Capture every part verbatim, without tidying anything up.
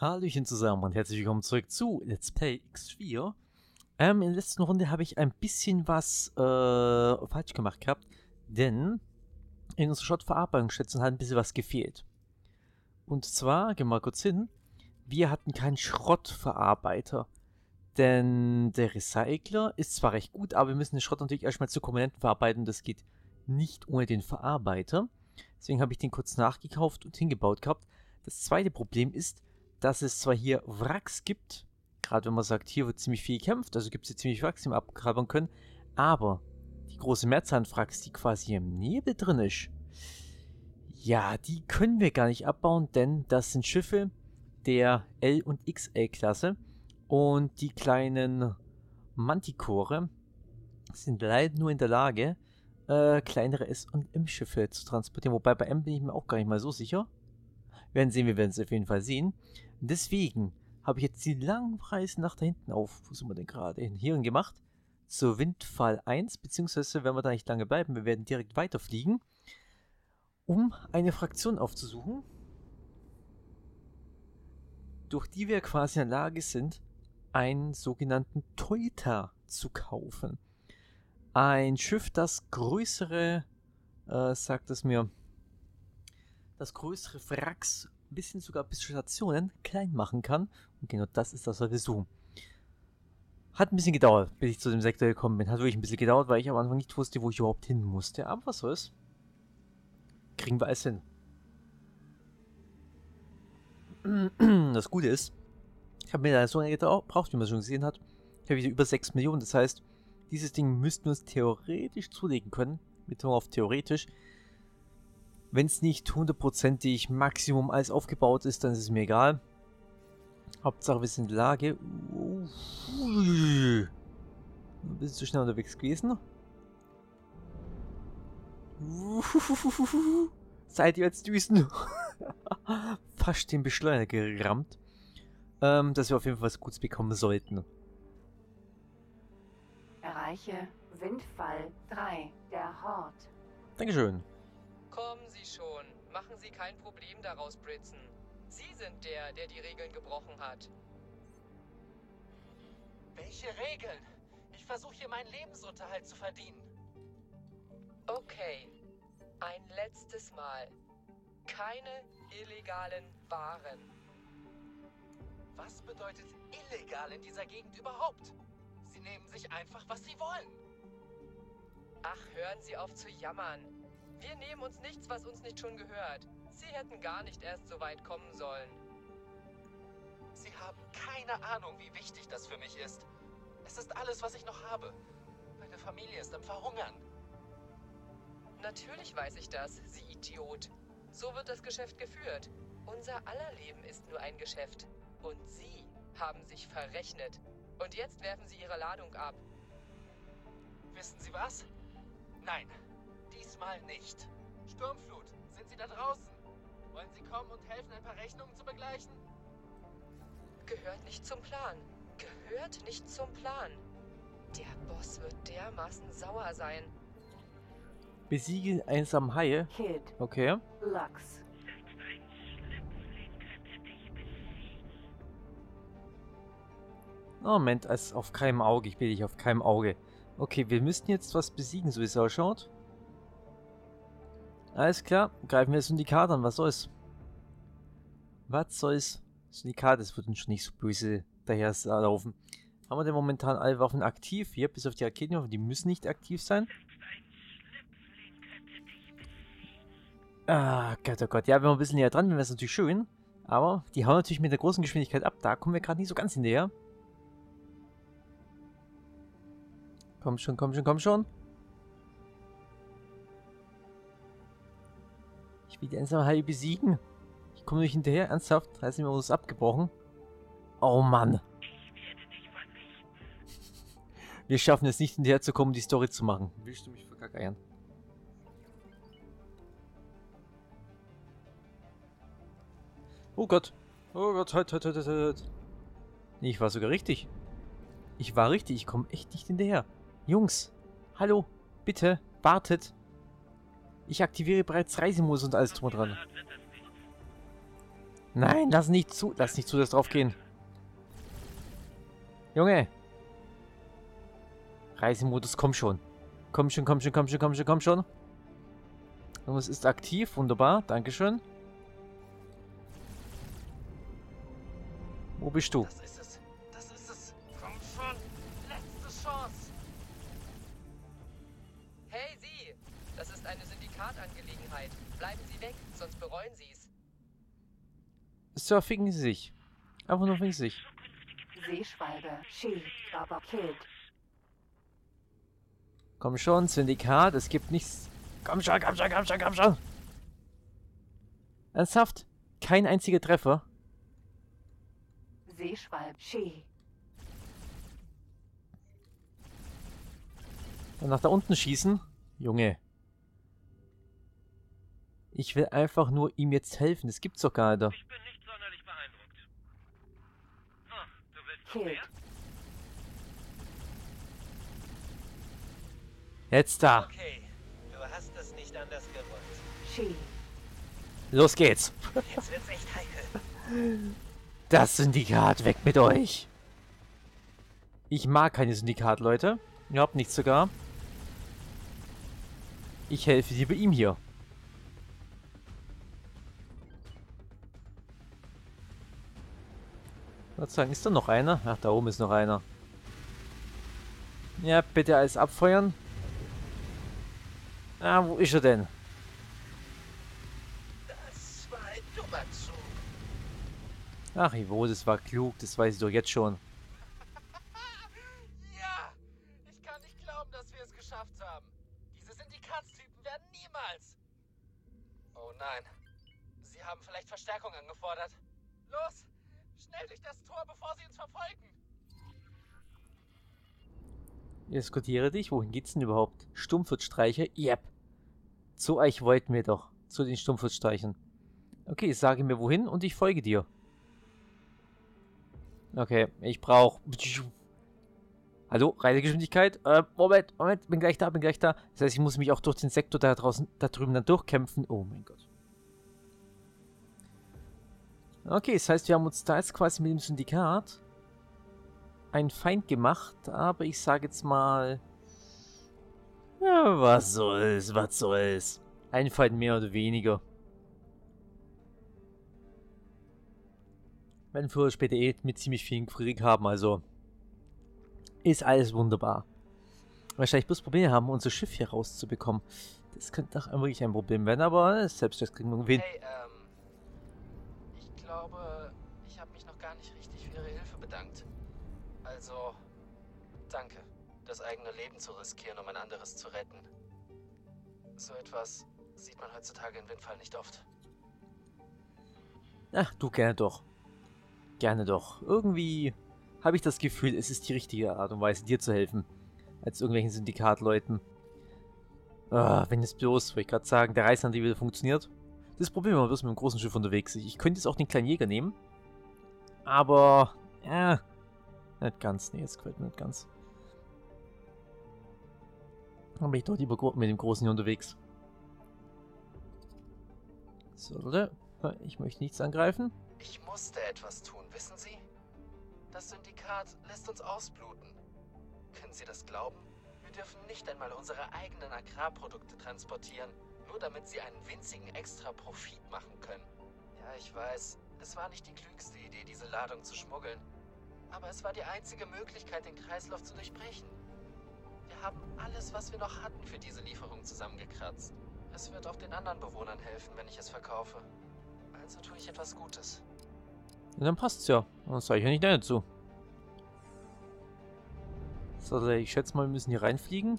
Hallöchen zusammen und herzlich willkommen zurück zu Let's Play X vier. Ähm, in der letzten Runde habe ich ein bisschen was äh, falsch gemacht gehabt, denn in unserer Schrottverarbeitungsstätte hat ein bisschen was gefehlt. Und zwar, gehen wir mal kurz hin, wir hatten keinen Schrottverarbeiter. Denn der Recycler ist zwar recht gut, aber wir müssen den Schrott natürlich erstmal zu Komponenten verarbeiten. Das geht nicht ohne den Verarbeiter. Deswegen habe ich den kurz nachgekauft und hingebaut gehabt. Das zweite Problem ist, dass es zwar hier Wracks gibt, gerade wenn man sagt, hier wird ziemlich viel gekämpft, also gibt es hier ziemlich Wracks, die wir abgraben können, aber die große Mehrzahl an Wracks, die quasi im Nebel drin ist, ja, die können wir gar nicht abbauen, denn das sind Schiffe der L- und X L-Klasse und die kleinen Manticore sind leider nur in der Lage, äh, kleinere S- und M-Schiffe zu transportieren, wobei bei M bin ich mir auch gar nicht mal so sicher. Wir werden sehen, wir werden es auf jeden Fall sehen. Deswegen habe ich jetzt die langen Reise nach da hinten auf, wo sind wir denn gerade, hierhin gemacht, zur Windfall eins, beziehungsweise wenn wir da nicht lange bleiben, wir werden direkt weiterfliegen, um eine Fraktion aufzusuchen, durch die wir quasi in der Lage sind, einen sogenannten Teuter zu kaufen. Ein Schiff, das größere, äh, sagt es mir, das größere Wracks, ein bisschen sogar bis Stationen, klein machen kann. Und genau das ist das, was wir suchen. Hat ein bisschen gedauert, bis ich zu dem Sektor gekommen bin. Hat wirklich ein bisschen gedauert, weil ich am Anfang nicht wusste, wo ich überhaupt hin musste. Aber was soll's? Kriegen wir alles hin. Das Gute ist, ich habe mir da so lange gebraucht, wie man schon gesehen hat. Ich habe wieder über sechs Millionen. Das heißt, dieses Ding müssten wir uns theoretisch zulegen können. Mit auf theoretisch. Wenn es nicht hundertprozentig Maximum alles aufgebaut ist, dann ist es mir egal. Hauptsache wir sind in der Lage. Ui. Ein bisschen zu schnell unterwegs gewesen. Seid ihr jetzt Düsen? Fast den Beschleuniger gerammt. Ähm, dass wir auf jeden Fall was Gutes bekommen sollten. Erreiche Windfall drei, der Hort. Dankeschön. Kommen Sie schon. Machen Sie kein Problem daraus, Britson. Sie sind der, der die Regeln gebrochen hat. Welche Regeln? Ich versuche hier meinen Lebensunterhalt zu verdienen. Okay. Ein letztes Mal. Keine illegalen Waren. Was bedeutet illegal in dieser Gegend überhaupt? Sie nehmen sich einfach, was sie wollen. Ach, hören Sie auf zu jammern. Wir nehmen uns nichts, was uns nicht schon gehört. Sie hätten gar nicht erst so weit kommen sollen. Sie haben keine Ahnung, wie wichtig das für mich ist. Es ist alles, was ich noch habe. Meine Familie ist am Verhungern. Natürlich weiß ich das, Sie Idiot. So wird das Geschäft geführt. Unser aller Leben ist nur ein Geschäft. Und Sie haben sich verrechnet. Und jetzt werfen Sie Ihre Ladung ab. Wissen Sie was? Nein, diesmal nicht. Sturmflut, sind Sie da draußen? Wollen Sie kommen und helfen, ein paar Rechnungen zu begleichen? Gehört nicht zum Plan. Gehört nicht zum Plan. Der Boss wird dermaßen sauer sein. Besiege einsam Haie. Kid. Okay. Lux. Oh, Moment, es ist auf keinem Auge. Ich bitte dich, auf keinem Auge. Okay, wir müssten jetzt was besiegen, so wie es ausschaut. Alles klar, greifen wir das Syndikat an. Was soll's? Was soll's? Syndikat, das wird uns schon nicht so böse daher laufen. Haben wir denn momentan alle Waffen aktiv? Hier, bis auf die Raketenwaffen, die müssen nicht aktiv sein. Ah, Gott, oh Gott. Ja, wenn wir ein bisschen näher dran wären, wäre es natürlich schön. Aber die hauen natürlich mit der großen Geschwindigkeit ab. Da kommen wir gerade nicht so ganz hinterher. Komm schon, komm schon, komm schon. Ich will die einsame Haie besiegen. Ich komme nicht hinterher. Ernsthaft? Da ist mir was abgebrochen. Oh Mann. Wir schaffen es nicht hinterher zu kommen, die Story zu machen. Willst du mich verkackeiern? Oh Gott. Oh Gott, halt, halt, halt, halt, halt. Nee, ich war sogar richtig. Ich war richtig, ich komme echt nicht hinterher. Jungs, hallo, bitte, wartet. Ich aktiviere bereits Reisemodus und alles drum und dran. Nein, lass nicht zu. Lass nicht zu, dass drauf gehen. Junge. Reisemodus, komm schon. Komm schon, komm schon, komm schon, komm schon, komm schon. Und es ist aktiv. Wunderbar. Dankeschön. Wo bist du? Das ist es. Das ist es. Komm schon. Letzte Chance. Hey, Sie! Das ist eine Syndikatangelegenheit. Bleiben Sie weg, sonst bereuen Sie es. Sir, ficken Sie sich. Einfach nur ficken Sie sich. Seeschwalbe. She. Aber killed. Komm schon, Syndikat. Es gibt nichts. Komm schon, komm schon, komm schon, komm schon. Ernsthaft? Kein einziger Treffer. Seeschwalbe. She. Und nach da unten schießen? Junge. Ich will einfach nur ihm jetzt helfen. Das gibt's doch gar nicht. Ich bin nicht sonderlich beeindruckt. Ah, du willst noch Killed. mehr? Jetzt da. Okay, du hast es nicht anders gewollt. She. Los geht's. Jetzt wird's echt heikel. Das Syndikat, weg mit euch. Ich mag keine Syndikat, Leute. Ihr habt nichts sogar. Ich helfe dir bei ihm hier. Ich würde sagen, ist da noch einer? Ach, da oben ist noch einer. Ja, bitte alles abfeuern. Ah, wo ist er denn? Das war ein dummer Zug. Ach, Ivo, das war klug. Das weiß ich doch jetzt schon. Ja! Ich kann nicht glauben, dass wir es geschafft haben. Diese Syndikatstypen werden niemals... Oh nein. Sie haben vielleicht Verstärkung angefordert. Los! Schnell durch das Tor, bevor sie uns verfolgen! Ich diskutiere dich. Wohin geht's denn überhaupt? Stummfußstreicher? Yep. Zu euch wollten wir doch. Zu den Stummfußstreichern. Okay, sage mir wohin und ich folge dir. Okay, ich brauche... Hallo, Reisegeschwindigkeit? Äh, Moment, Moment, bin gleich da, bin gleich da. Das heißt, ich muss mich auch durch den Sektor da draußen, da drüben dann durchkämpfen. Oh mein Gott. Okay, das heißt, wir haben uns da jetzt quasi mit dem Syndikat einen Feind gemacht, aber ich sage jetzt mal... Ja, was soll's, was soll's. Ein Feind mehr oder weniger. Wenn früher oder später eh mit ziemlich vielen Krieg haben, also... Ist alles wunderbar. Wahrscheinlich bloß Probleme haben, unser Schiff hier rauszubekommen. Das könnte doch wirklich ein Problem werden, aber selbst das kriegen wir irgendwie hin. Hey, ähm... Ich glaube, ich habe mich noch gar nicht richtig für Ihre Hilfe bedankt. Also, danke. Das eigene Leben zu riskieren, um ein anderes zu retten. So etwas sieht man heutzutage in Windfall nicht oft. Ach, du gerne doch. Gerne doch. Irgendwie habe ich das Gefühl, es ist die richtige Art und Weise, dir zu helfen. Als irgendwelchen Syndikatleuten. Ah, wenn es bloß, wollte ich gerade sagen, der Reißantrieb wieder funktioniert. Das Problem war bloß mit dem großen Schiff unterwegs. Ich könnte jetzt auch den kleinen Jäger nehmen. Aber, ja, nicht ganz. Nee, jetzt gefällt mir nicht ganz. Dann bin ich doch lieber mit dem großen hier unterwegs. So, ich möchte nichts angreifen. Ich musste etwas tun, wissen Sie? Das Syndikat lässt uns ausbluten. Können Sie das glauben? Wir dürfen nicht einmal unsere eigenen Agrarprodukte transportieren, nur damit sie einen winzigen extra Profit machen können. Ja, ich weiß, es war nicht die klügste Idee, diese Ladung zu schmuggeln. Aber es war die einzige Möglichkeit, den Kreislauf zu durchbrechen. Wir haben alles, was wir noch hatten, für diese Lieferung zusammengekratzt. Es wird auch den anderen Bewohnern helfen, wenn ich es verkaufe. Also tue ich etwas Gutes. Ja, dann passt's ja. Dann sage ich ja nicht Nein dazu. So, ich schätze mal, wir müssen hier reinfliegen.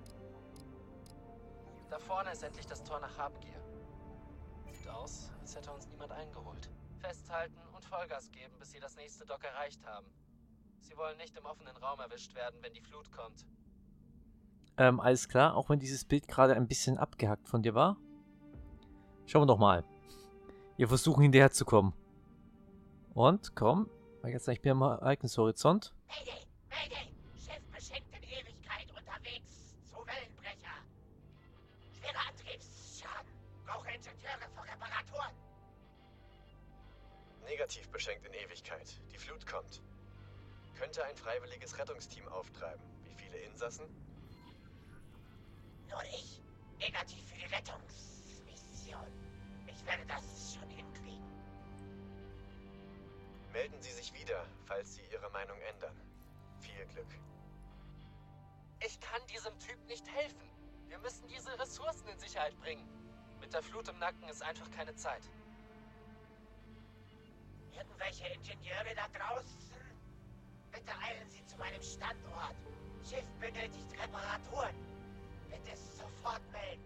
Da vorne ist endlich das Tor nach Habgier. Sieht aus, als hätte uns niemand eingeholt. Festhalten und Vollgas geben, bis sie das nächste Dock erreicht haben. Sie wollen nicht im offenen Raum erwischt werden, wenn die Flut kommt. Ähm, alles klar, auch wenn dieses Bild gerade ein bisschen abgehackt von dir war. Schauen wir doch mal. Wir versuchen hinterher zu kommen. Und, komm. Jetzt ich bin am Ereignishorizont. Mayday! Mayday! Schiff beschenkt in Ewigkeit unterwegs zu Wellenbrecher. Schwerer Antriebsschaden. Brauche Ingenieure für Reparaturen. negativ beschenkt in Ewigkeit. Die Flut kommt. Könnte ein freiwilliges Rettungsteam auftreiben. Wie viele Insassen? Nur ich. Negativ für die Rettungsmission. Ich werde das schon hinkriegen. Melden Sie sich wieder, falls Sie Ihre Meinung ändern. Viel Glück. Ich kann diesem Typ nicht helfen. Wir müssen diese Ressourcen in Sicherheit bringen. Mit der Flut im Nacken ist einfach keine Zeit. Irgendwelche Ingenieure da draußen? Bitte eilen Sie zu meinem Standort. Schiff benötigt Reparaturen. Bitte sofort melden.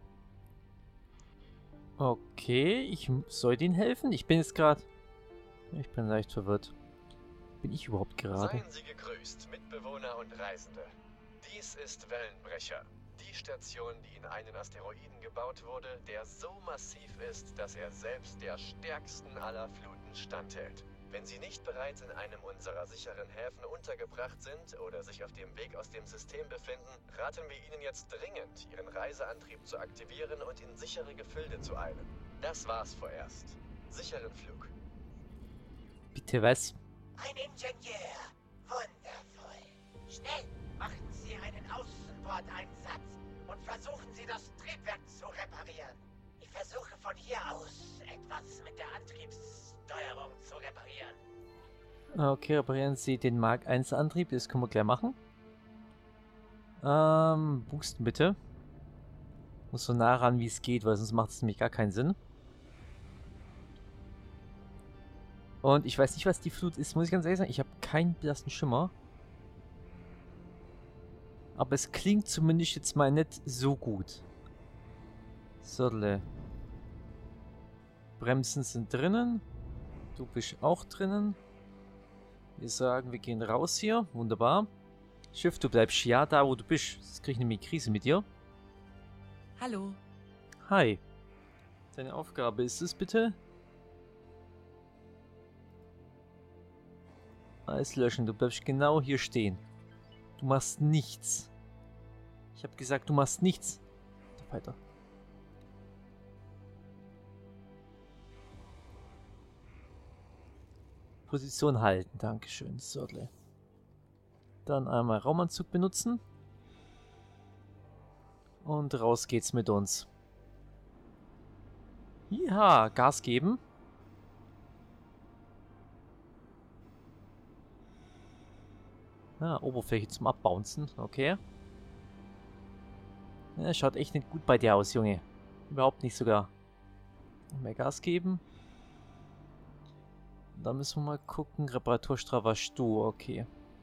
Okay, ich soll denen helfen? Ich bin jetzt gerade... Ich bin leicht verwirrt. Bin ich überhaupt gerade? Seien Sie gegrüßt, Mitbewohner und Reisende. Dies ist Wellenbrecher. Die Station, die in einen Asteroiden gebaut wurde, der so massiv ist, dass er selbst der stärksten aller Fluten standhält. Wenn Sie nicht bereits in einem unserer sicheren Häfen untergebracht sind oder sich auf dem Weg aus dem System befinden, raten wir Ihnen jetzt dringend, Ihren Reiseantrieb zu aktivieren und in sichere Gefilde zu eilen. Das war's vorerst. Sicheren Flug. Bitte was? Ein Ingenieur. Wundervoll. Schnell, machen Sie einen Außenbordeinsatz und versuchen Sie, das Triebwerk zu reparieren. Ich versuche von hier aus etwas mit der Antriebssteuerung zu reparieren. Okay, reparieren Sie den Mark eins Antrieb, das können wir gleich machen. Ähm, boosten bitte. Muss so nah ran, wie es geht, weil sonst macht es nämlich gar keinen Sinn. Und ich weiß nicht, was die Flut ist, muss ich ganz ehrlich sagen. Ich habe keinen blassen Schimmer. Aber es klingt zumindest jetzt mal nicht so gut. Sodle. Bremsen sind drinnen. Du bist auch drinnen. Wir sagen, wir gehen raus hier. Wunderbar. Schiff, du bleibst ja da, wo du bist. Jetzt kriege ich nämlich Krise mit dir. Hallo. Hi. Deine Aufgabe ist es bitte? Alles löschen. Du bleibst genau hier stehen. Du machst nichts. Ich habe gesagt, du machst nichts. Weiter. Position halten. Dankeschön. Sodle. Dann einmal Raumanzug benutzen. Und raus geht's mit uns. Ja, Gas geben. Ah, Oberfläche zum Abbouncen. Okay. Ja, schaut echt nicht gut bei dir aus, Junge. Überhaupt nicht sogar. Mehr Gas geben. Da müssen wir mal gucken. Reparaturstravastu, okay.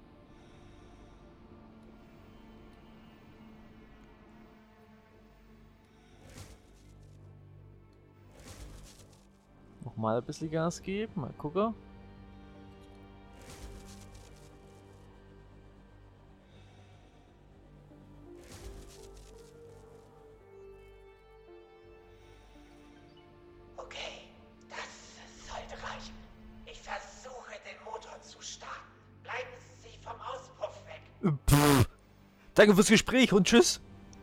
Nochmal ein bisschen Gas geben. Mal gucken. Okay, das sollte reichen. Ich versuche, den Motor zu starten. Bleiben Sie vom Auspuff weg. Pff. Danke fürs Gespräch und tschüss.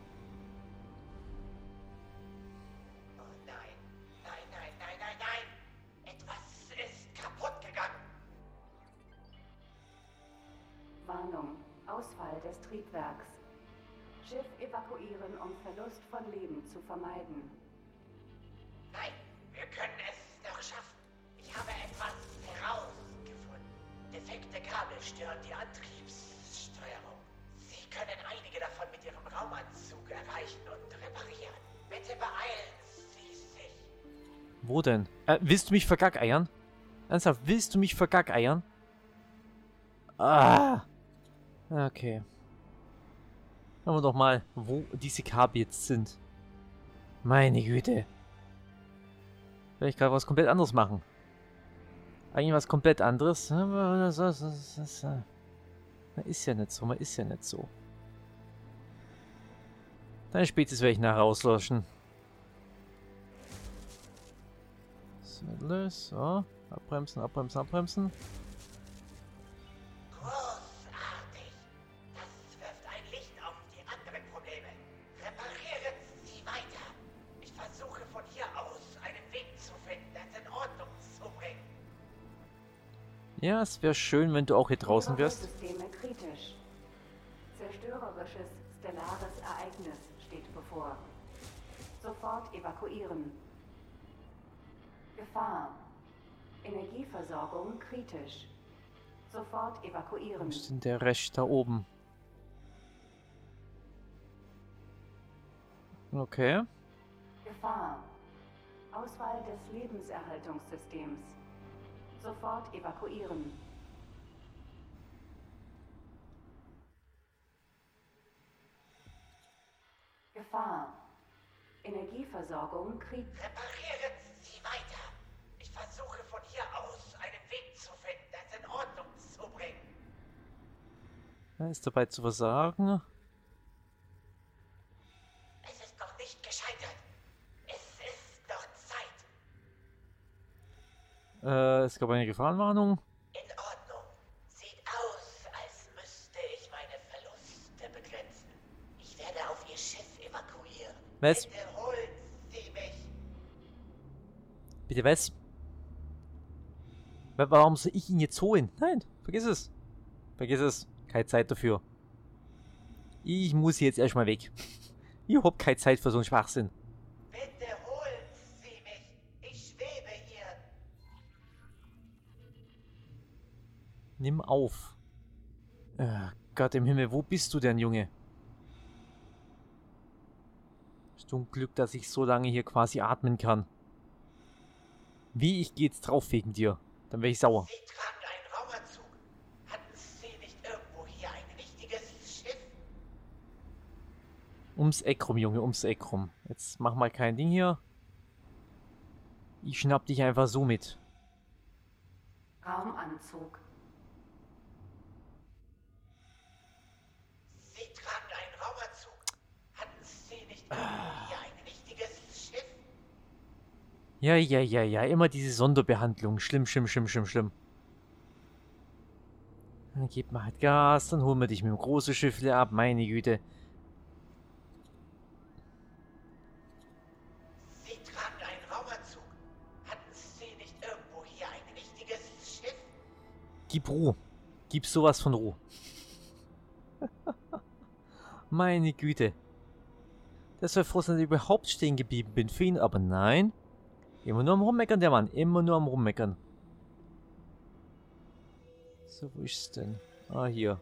Oh nein, nein, nein, nein, nein, nein. Etwas ist kaputt gegangen. Warnung. Ausfall des Triebwerks. Schiff evakuieren, um Verlust von Leben zu vermeiden. Nein, wir können es noch schaffen. Ich habe etwas herausgefunden. Defekte Kabel stören die Antriebssteuerung. Sie können einige davon mit Ihrem Raumanzug erreichen und reparieren. Bitte beeilen Sie sich. Wo denn? Äh, willst du mich vergackeiern? Ernsthaft, willst du mich vergackeiern? Ah. Okay. Schauen wir doch mal, wo diese Kabel jetzt sind. Meine Güte. Will ich gerade was komplett anderes machen. Eigentlich was komplett anderes. Man ist ja nicht so, man ist ja nicht so. Deine Spezies werde ich nachher auslöschen. So, abbremsen, abbremsen, abbremsen. Großartig. Das wirft ein Licht auf die anderen Probleme. Reparieren Sie weiter. Ich versuche von hier aus einen Weg zu finden, das in Ordnung zu bringen. Ja, es wäre schön, wenn du auch hier draußen wärst. Systeme kritisch. Zerstörerisches stellares Ereignis steht bevor. Sofort evakuieren. Gefahr. Energieversorgung kritisch. Sofort evakuieren. Wo ist denn der Rest da oben? Okay. Gefahr. Auswahl des Lebenserhaltungssystems. Sofort evakuieren. Gefahr. Energieversorgung kritisch. Reparieren Sie weiter. Ich versuche von hier aus einen Weg zu finden, das in Ordnung zu bringen. Er ist dabei zu versagen. Es ist noch nicht gescheitert. Es ist noch Zeit. Äh, es gab eine Gefahrenwarnung. In Ordnung. Sieht aus, als müsste ich meine Verluste begrenzen. Ich werde auf Ihr Schiff evakuieren. Was? Bitte holen Sie mich. Bitte was? Wa- Warum soll ich ihn jetzt holen? Nein, vergiss es. Vergiss es. Keine Zeit dafür. Ich muss jetzt erstmal weg. Ich hab keine Zeit für so einen Schwachsinn. Bitte holen Sie mich. Ich schwebe hier. Nimm auf. Äh, Gott im Himmel, wo bist du denn, Junge? Hast du ein Glück, dass ich so lange hier quasi atmen kann. Wie, ich geh jetzt drauf wegen dir. Dann wäre ich sauer. Sie tragen einen Raumanzug. Hatten Sie nicht irgendwo hier ein wichtiges Schiff? Ums Eck rum, Junge, ums Eck rum. Jetzt mach mal kein Ding hier. Ich schnapp dich einfach so mit. Raumanzug. Sie tragen einen Raumanzug. Hatten Sie nicht irgendwo hier ein wichtiges Schiff? Ja, ja, ja, ja. Immer diese Sonderbehandlung. Schlimm, schlimm, schlimm, schlimm, schlimm. Dann gib mal halt Gas, dann holen wir dich mit dem großen Schiffle ab. Meine Güte. Sie tragen einen Raumanzug. Hatten Sie nicht irgendwo hier ein wichtiges Schiff? Gib Ruhe. Gib sowas von Ruhe. Meine Güte. Das soll froh sein, dass ich überhaupt stehen geblieben bin für ihn, aber nein. Immer nur am Rummeckern, der Mann. Immer nur am Rummeckern. So, wo ist es denn? Ah, hier.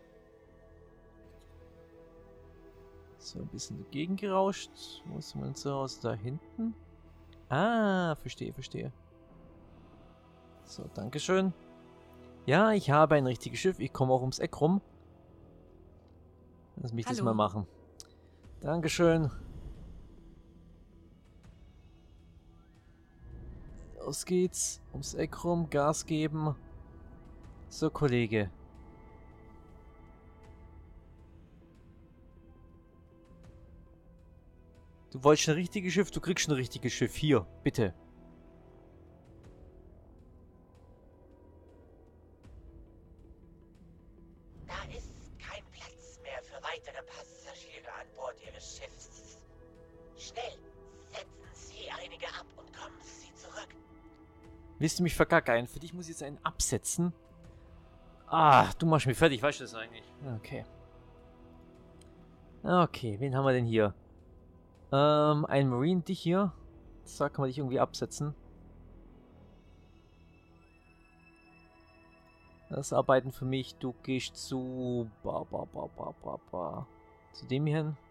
So, ein bisschen dagegen gerauscht. Wo ist mein Zuhause? Da hinten? Ah, verstehe, verstehe. So, dankeschön. Ja, ich habe ein richtiges Schiff. Ich komme auch ums Eck rum. Lass mich das Hallo. mal machen. Dankeschön. Los geht's. Ums Eck rum. Gas geben. So, Kollege. Du wolltest ein richtiges Schiff, du kriegst ein richtiges Schiff. Hier, bitte. Da ist kein Platz mehr für weitere Passagiere an Bord Ihres Schiffs. Schnell, setzen Sie einige ab und kommen Sie zurück. Willst du mich verkacken? Für dich muss ich jetzt einen absetzen. Ah, du machst mich fertig, weißt du das eigentlich? Okay. Okay, wen haben wir denn hier? Ähm, ein Marine, dich hier. So, kann man dich irgendwie absetzen. Das Arbeiten für mich. Du gehst zu... Ba, ba, ba, ba, ba, ba. Zu dem hier hin.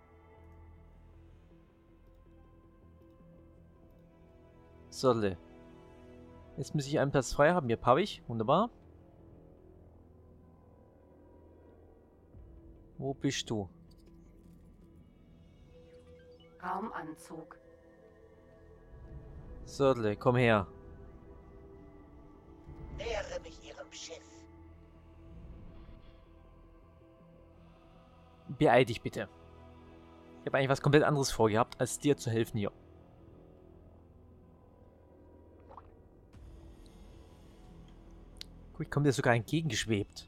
So, jetzt muss ich einen Platz frei haben. Hier habe ich. Wunderbar. Wo bist du? Raumanzug. Sördle, komm her. Nähere mich Ihrem Schiff. Beeil dich bitte. Ich habe eigentlich was komplett anderes vorgehabt, als dir zu helfen hier. Guck, ich komme dir sogar entgegengeschwebt.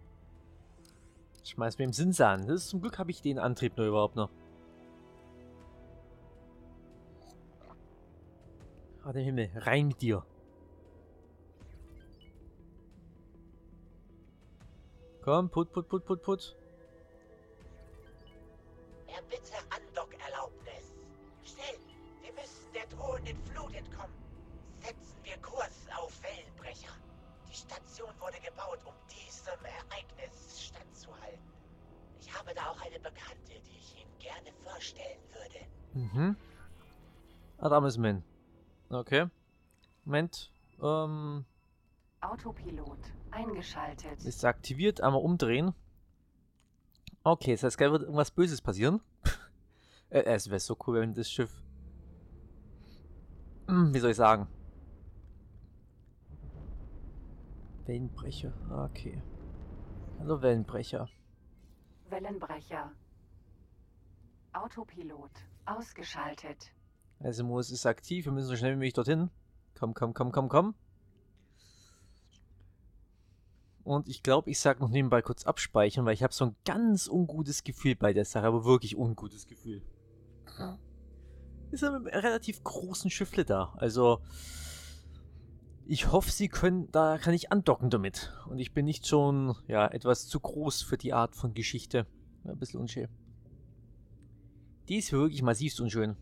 Schmeiß mir im Sinn an. Das ist, zum Glück habe ich den Antrieb nur überhaupt noch. Ah, der Himmel, rein mit dir. Komm, put, put, put, put, put. Erbitte Andockerlaubnis. Schnell, wir müssen der drohenden Flut entkommen. Setzen wir Kurs auf Wellenbrecher. Die Station wurde gebaut, um diesem Ereignis standzuhalten. Ich habe da auch eine Bekannte, die ich Ihnen gerne vorstellen würde. Mhm. Ah, da müssen wir hin. Okay. Moment. Ähm. Autopilot eingeschaltet. Ist aktiviert. Einmal umdrehen. Okay, das heißt, gleich wird irgendwas Böses passieren. äh, es wäre so cool, wenn das Schiff... Hm, wie soll ich sagen? Wellenbrecher. Okay. Hallo Wellenbrecher. Wellenbrecher. Autopilot ausgeschaltet. Also Modus ist aktiv. Wir müssen so schnell wie möglich dorthin. Komm, komm, komm, komm, komm. Und ich glaube, ich sage noch nebenbei kurz abspeichern, weil ich habe so ein ganz ungutes Gefühl bei der Sache, aber wirklich ungutes Gefühl. Ist ja mit einem relativ großen Schiffle da. Also, ich hoffe, sie können, da kann ich andocken damit. Und ich bin nicht schon, ja, etwas zu groß für die Art von Geschichte. Ja, ein bisschen unschön. Die ist wirklich massivst unschön.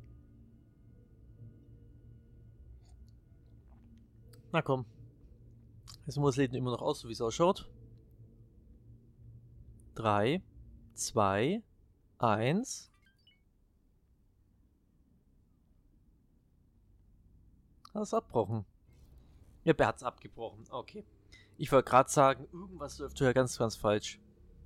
Na komm. Jetzt muss das Leben immer noch aus, so wie es ausschaut. drei, zwei, eins. Hat es abgebrochen? Ja, er hat es abgebrochen. Okay. Ich wollte gerade sagen, irgendwas läuft ja ganz, ganz falsch.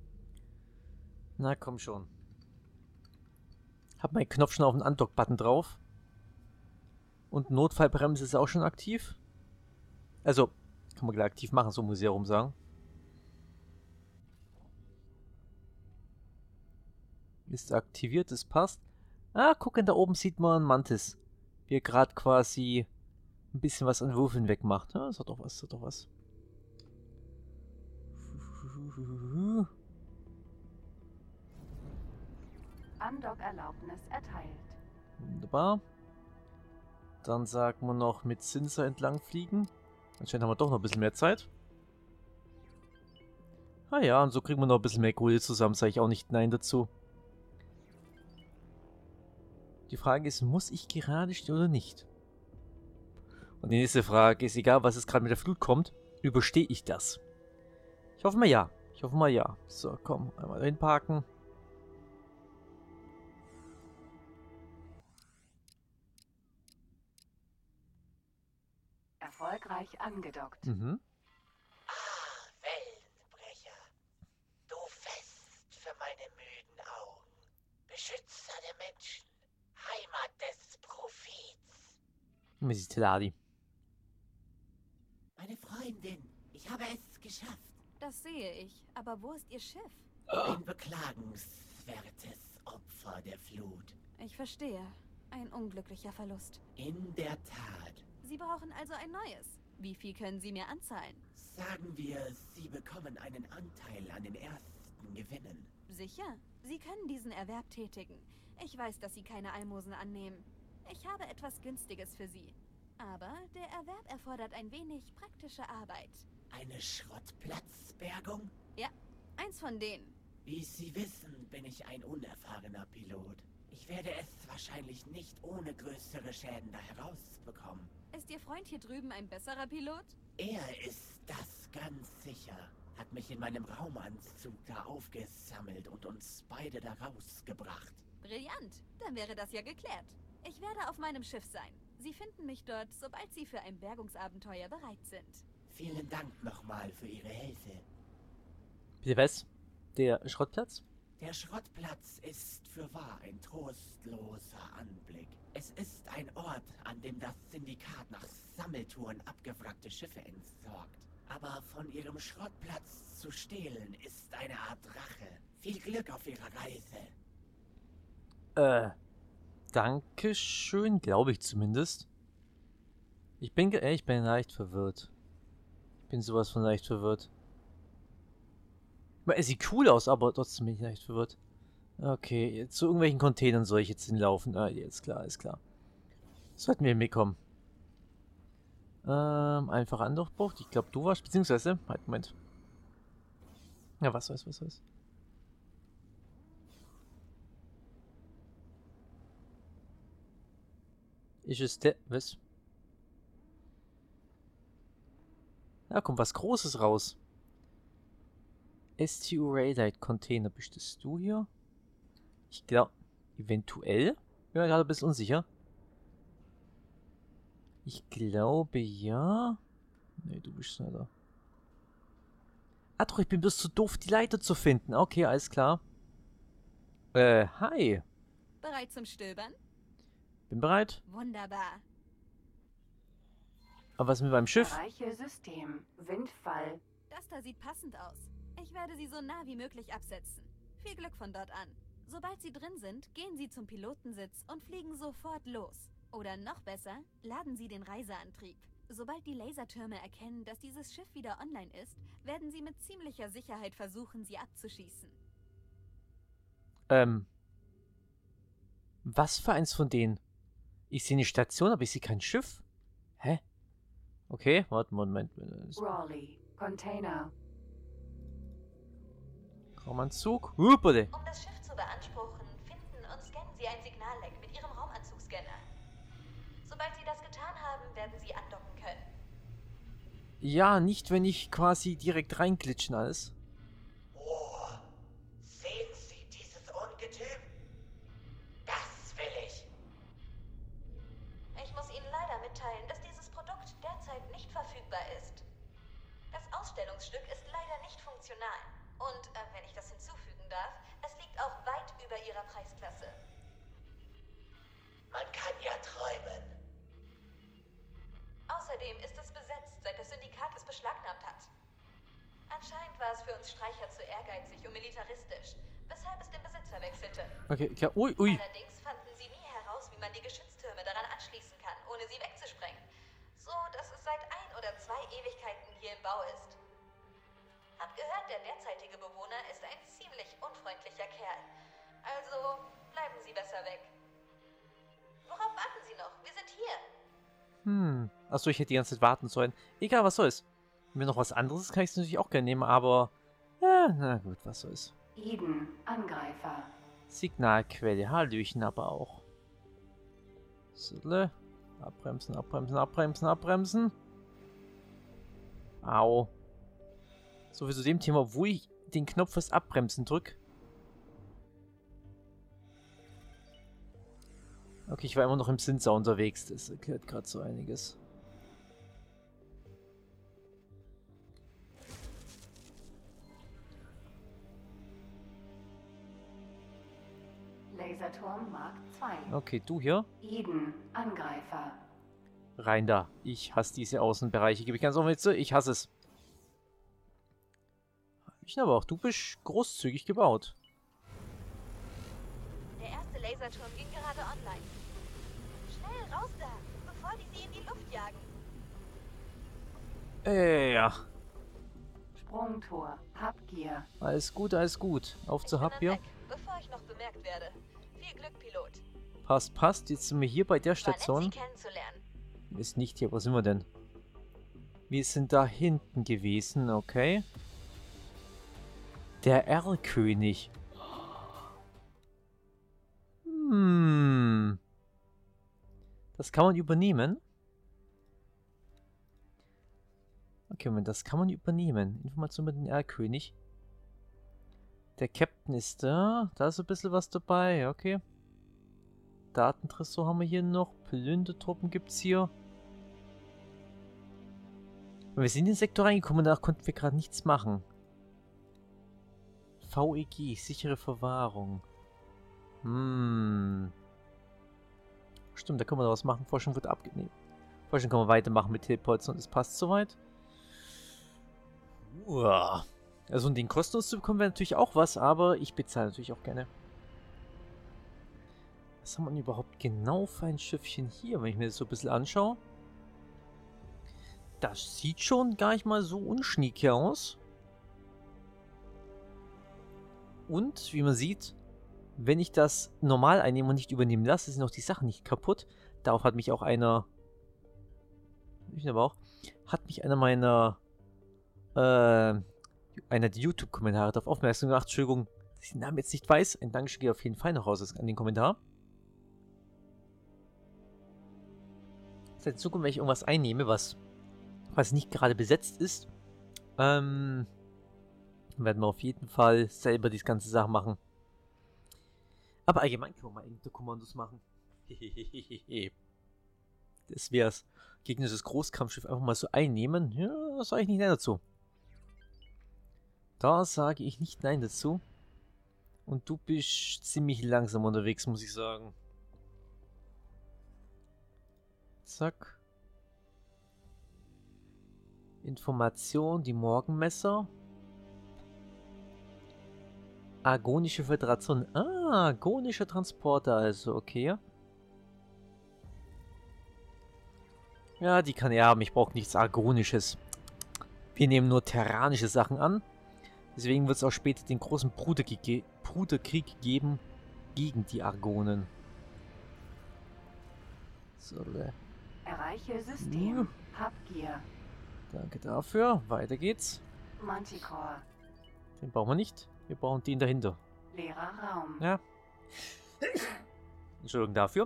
Na komm schon. Hab meinen Knopf schon auf den Undock-Button drauf. Und Notfallbremse ist auch schon aktiv. Also, kann man gleich aktiv machen, so muss ich herum sagen. Ist aktiviert, das passt. Ah, gucken, da oben sieht man Mantis. Wie er gerade quasi ein bisschen was an Würfeln wegmacht. Ja, das hat doch was, das hat doch was. Andockerlaubnis erteilt. Wunderbar. Dann sagen wir noch mit Zinser entlang fliegen. Anscheinend haben wir doch noch ein bisschen mehr Zeit. Ah ja, und so kriegen wir noch ein bisschen mehr Kohle zusammen, sage ich auch nicht Nein dazu. Die Frage ist, muss ich gerade stehen oder nicht? Und die nächste Frage ist, egal was jetzt gerade mit der Flut kommt, überstehe ich das? Ich hoffe mal ja. Ich hoffe mal ja. So, komm, einmal dahin parken. Erfolgreich angedockt. Mhm. Ah, Wellenbrecher. Du Fest für meine müden Augen. Beschützer der Menschen. Heimat des Prophets. Missus Teladi. Meine Freundin, ich habe es geschafft. Das sehe ich. Aber wo ist Ihr Schiff? Ein beklagenswertes Opfer der Flut. Ich verstehe. Ein unglücklicher Verlust. In der Tat. Sie brauchen also ein neues. Wie viel können Sie mir anzahlen? Sagen wir, Sie bekommen einen Anteil an den ersten Gewinnen. Sicher. Sie können diesen Erwerb tätigen. Ich weiß, dass Sie keine Almosen annehmen. Ich habe etwas Günstiges für Sie. Aber der Erwerb erfordert ein wenig praktische Arbeit. Eine Schrottplatzbergung? Ja, eins von denen. Wie Sie wissen, bin ich ein unerfahrener Pilot. Ich werde es wahrscheinlich nicht ohne größere Schäden da herausbekommen. Ist Ihr Freund hier drüben ein besserer Pilot? Er ist das ganz sicher. Hat mich in meinem Raumanzug da aufgesammelt und uns beide da rausgebracht. Brillant. Dann wäre das ja geklärt. Ich werde auf meinem Schiff sein. Sie finden mich dort, sobald Sie für ein Bergungsabenteuer bereit sind. Vielen Dank nochmal für Ihre Hilfe. Bitte was? Der Schrottplatz? Der Schrottplatz ist fürwahr ein trostloser Anblick. Es ist ein Ort, an dem das Syndikat nach Sammeltouren abgewrackte Schiffe entsorgt. Aber von ihrem Schrottplatz zu stehlen, ist eine Art Rache. Viel Glück auf Ihrer Reise. Äh, Dankeschön, glaube ich zumindest. Ich bin, ge äh, ich bin leicht verwirrt. Ich bin sowas von leicht verwirrt. Es sieht cool aus, aber trotzdem bin ich leicht verwirrt. Okay, jetzt zu irgendwelchen Containern soll ich jetzt hinlaufen. Ah, jetzt klar, ist klar. Sollten wir mitkommen. Ähm, einfacher Andurchbruch. Ich glaube, du warst, beziehungsweise, halt, Moment. Ja, was weiß, was weiß. Ist es der, was? Da kommt was Großes raus. S T U Radite Container. Bist das du hier? Ich glaube, eventuell. Bin mir gerade ein bisschen unsicher. Ich glaube, ja. Ne, du bist schneller. Ah doch, ich bin bloß zu doof, die Leiter zu finden. Okay, alles klar. Äh, hi. Bereit zum Stöbern? Bin bereit. Wunderbar. Aber was mit meinem Schiff? Bereiche System. Windfall. Das da sieht passend aus. Ich werde sie so nah wie möglich absetzen. Viel Glück von dort an. Sobald sie drin sind, gehen sie zum Pilotensitz und fliegen sofort los. Oder noch besser, laden sie den Reiseantrieb. Sobald die Lasertürme erkennen, dass dieses Schiff wieder online ist, werden sie mit ziemlicher Sicherheit versuchen, sie abzuschießen. Ähm. Was für eins von denen? Ich sehe eine Station, aber ich sehe kein Schiff. Hä? Okay, warte, Moment. Raleigh. Container. Raumanzug. Huperde. Um das Schiff zu beanspruchen, finden und scannen sie ein Signalleck mit ihrem Raumanzugscanner. Sobald sie das getan haben, werden sie andocken können. Ja, nicht wenn ich quasi direkt reinglitschen alles. Oh, sehen Sie dieses Ungetüm? Das will ich. Ich muss Ihnen leider mitteilen, dass dieses Produkt derzeit nicht verfügbar ist. Das Ausstellungsstück ist leider nicht funktional. Und, äh, wenn ich das hinzufügen darf, es liegt auch weit über Ihrer Preisklasse. Man kann ja träumen. Außerdem ist es besetzt, seit das Syndikat es beschlagnahmt hat. Anscheinend war es für uns Streicher zu ehrgeizig und militaristisch, weshalb es den Besitzer wechselte. Okay, klar. Ui, ui. Allerdings fanden sie nie heraus, wie man die Geschütztürme daran anschließen kann, ohne sie wegzusprengen. So, dass es seit ein oder zwei Ewigkeiten hier im Bau ist. Hab gehört, der derzeitige Bewohner ist ein ziemlich unfreundlicher Kerl. Also bleiben Sie besser weg. Worauf warten Sie noch? Wir sind hier. Hm. Achso, ich hätte die ganze Zeit warten sollen. Egal, was soll's. Wenn noch was anderes ist, kann ich es natürlich auch gerne nehmen, aber... Ja, na gut, was soll's. Eden. Angreifer. Signalquelle. Hallöchen aber auch. So, abbremsen, abbremsen, abbremsen, abbremsen. Au. Sowieso dem Thema, wo ich den Knopf fürs Abbremsen drücke. Okay, ich war immer noch im Sinsa unterwegs. Das erklärt gerade so einiges. Laserturm Mark zwei. Okay, du hier. Eden. Angreifer. Rein da. Ich hasse diese Außenbereiche. Gebe ich ganz offen mit zu. Ich hasse es. Ich aber auch. Du bist großzügig gebaut. Der erste Laserturm ging gerade online. Schnell raus da, bevor die sie in die Luft jagen. Äh, ja. Sprungtor. Hubgear. Alles gut, alles gut. Auf zur Ich bin Hub hier. dann weg, bevor ich noch bemerkt werde. Viel Glück, Pilot. Passt, passt. Jetzt sind wir hier bei der War nett, Station. Sie kennenzulernen. Ist nicht hier. Wo sind wir denn? Wir sind da hinten gewesen, okay. Der Erlkönig. Hm. Das kann man übernehmen. Okay, Moment, das kann man übernehmen. Information über den Erlkönig. Der Captain ist da. Da ist ein bisschen was dabei, okay. Datentresor haben wir hier noch. Plündertruppen gibt es hier. Wir sind in den Sektor reingekommen, danach konnten wir gerade nichts machen. V E G, sichere Verwahrung. Hm. Stimmt, da können wir noch was machen. Forschung wird abgenommen. Forschung können wir weitermachen mit Teleports und es passt soweit. Uah. Also um den kostenlos zu bekommen wäre natürlich auch was, aber ich bezahle natürlich auch gerne. Was haben wir denn überhaupt genau für ein Schiffchen hier, wenn ich mir das so ein bisschen anschaue? Das sieht schon gar nicht mal so unschnieke aus. Und, wie man sieht, wenn ich das normal einnehme und nicht übernehmen lasse, sind auch die Sachen nicht kaputt. Darauf hat mich auch einer ich aber auch, hat mich einer meiner, äh, einer der YouTube-Kommentare darauf aufmerksam gemacht. Entschuldigung, dass ich den Namen jetzt nicht weiß. Ein Dankeschön geht auf jeden Fall noch raus an den Kommentar. Das heißt, in Zukunft, wenn ich irgendwas einnehme, was, was nicht gerade besetzt ist, ähm, werden wir auf jeden Fall selber die ganze Sache machen. Aber allgemein können wir mal irgendeine Kommandos machen. Das wär's. Gegnerisches Großkampfschiff einfach mal so einnehmen. Ja, da sage ich nicht nein dazu. Da sage ich nicht nein dazu. Und du bist ziemlich langsam unterwegs, muss ich sagen. Zack. Information, die Morgenmesser. Argonische Föderation. Ah, argonische Transporter also, okay. Ja, die kann er haben. Ich brauche nichts Argonisches. Wir nehmen nur terranische Sachen an. Deswegen wird es auch später den großen Bruderkrieg, Bruderkrieg geben gegen die Argonen. So, Erreiche System. Ja. Hubgear. Danke dafür. Weiter geht's. Manticore. Den brauchen wir nicht. Wir brauchen den dahinter. Leerer Raum. Ja. Entschuldigung dafür.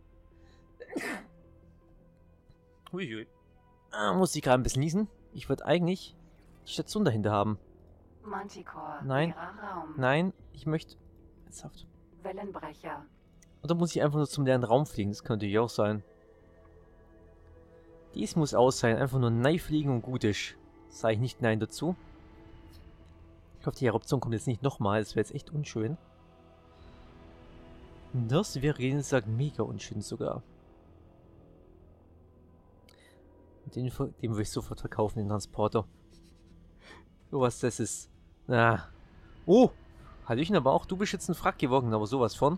Uiui. Ah, muss ich gerade ein bisschen niesen. Ich würde eigentlich die Station dahinter haben. Manticore. Nein. Leerer Raum. Nein, ich möchte... Ernsthaft. Wellenbrecher. Oder muss ich einfach nur zum leeren Raum fliegen? Das könnte ja auch sein. Dies muss aus sein. Einfach nur nein fliegen und gut ist. Sage ich nicht nein dazu. Ich hoffe, die Eruption kommt jetzt nicht nochmal. Das wäre jetzt echt unschön. Das wäre, wie gesagt, mega unschön sogar. Den, den würde ich sofort verkaufen, den Transporter. So was das ist. Ah. Oh! Hallöchen, aber auch du bist jetzt ein Frack geworden, aber sowas von.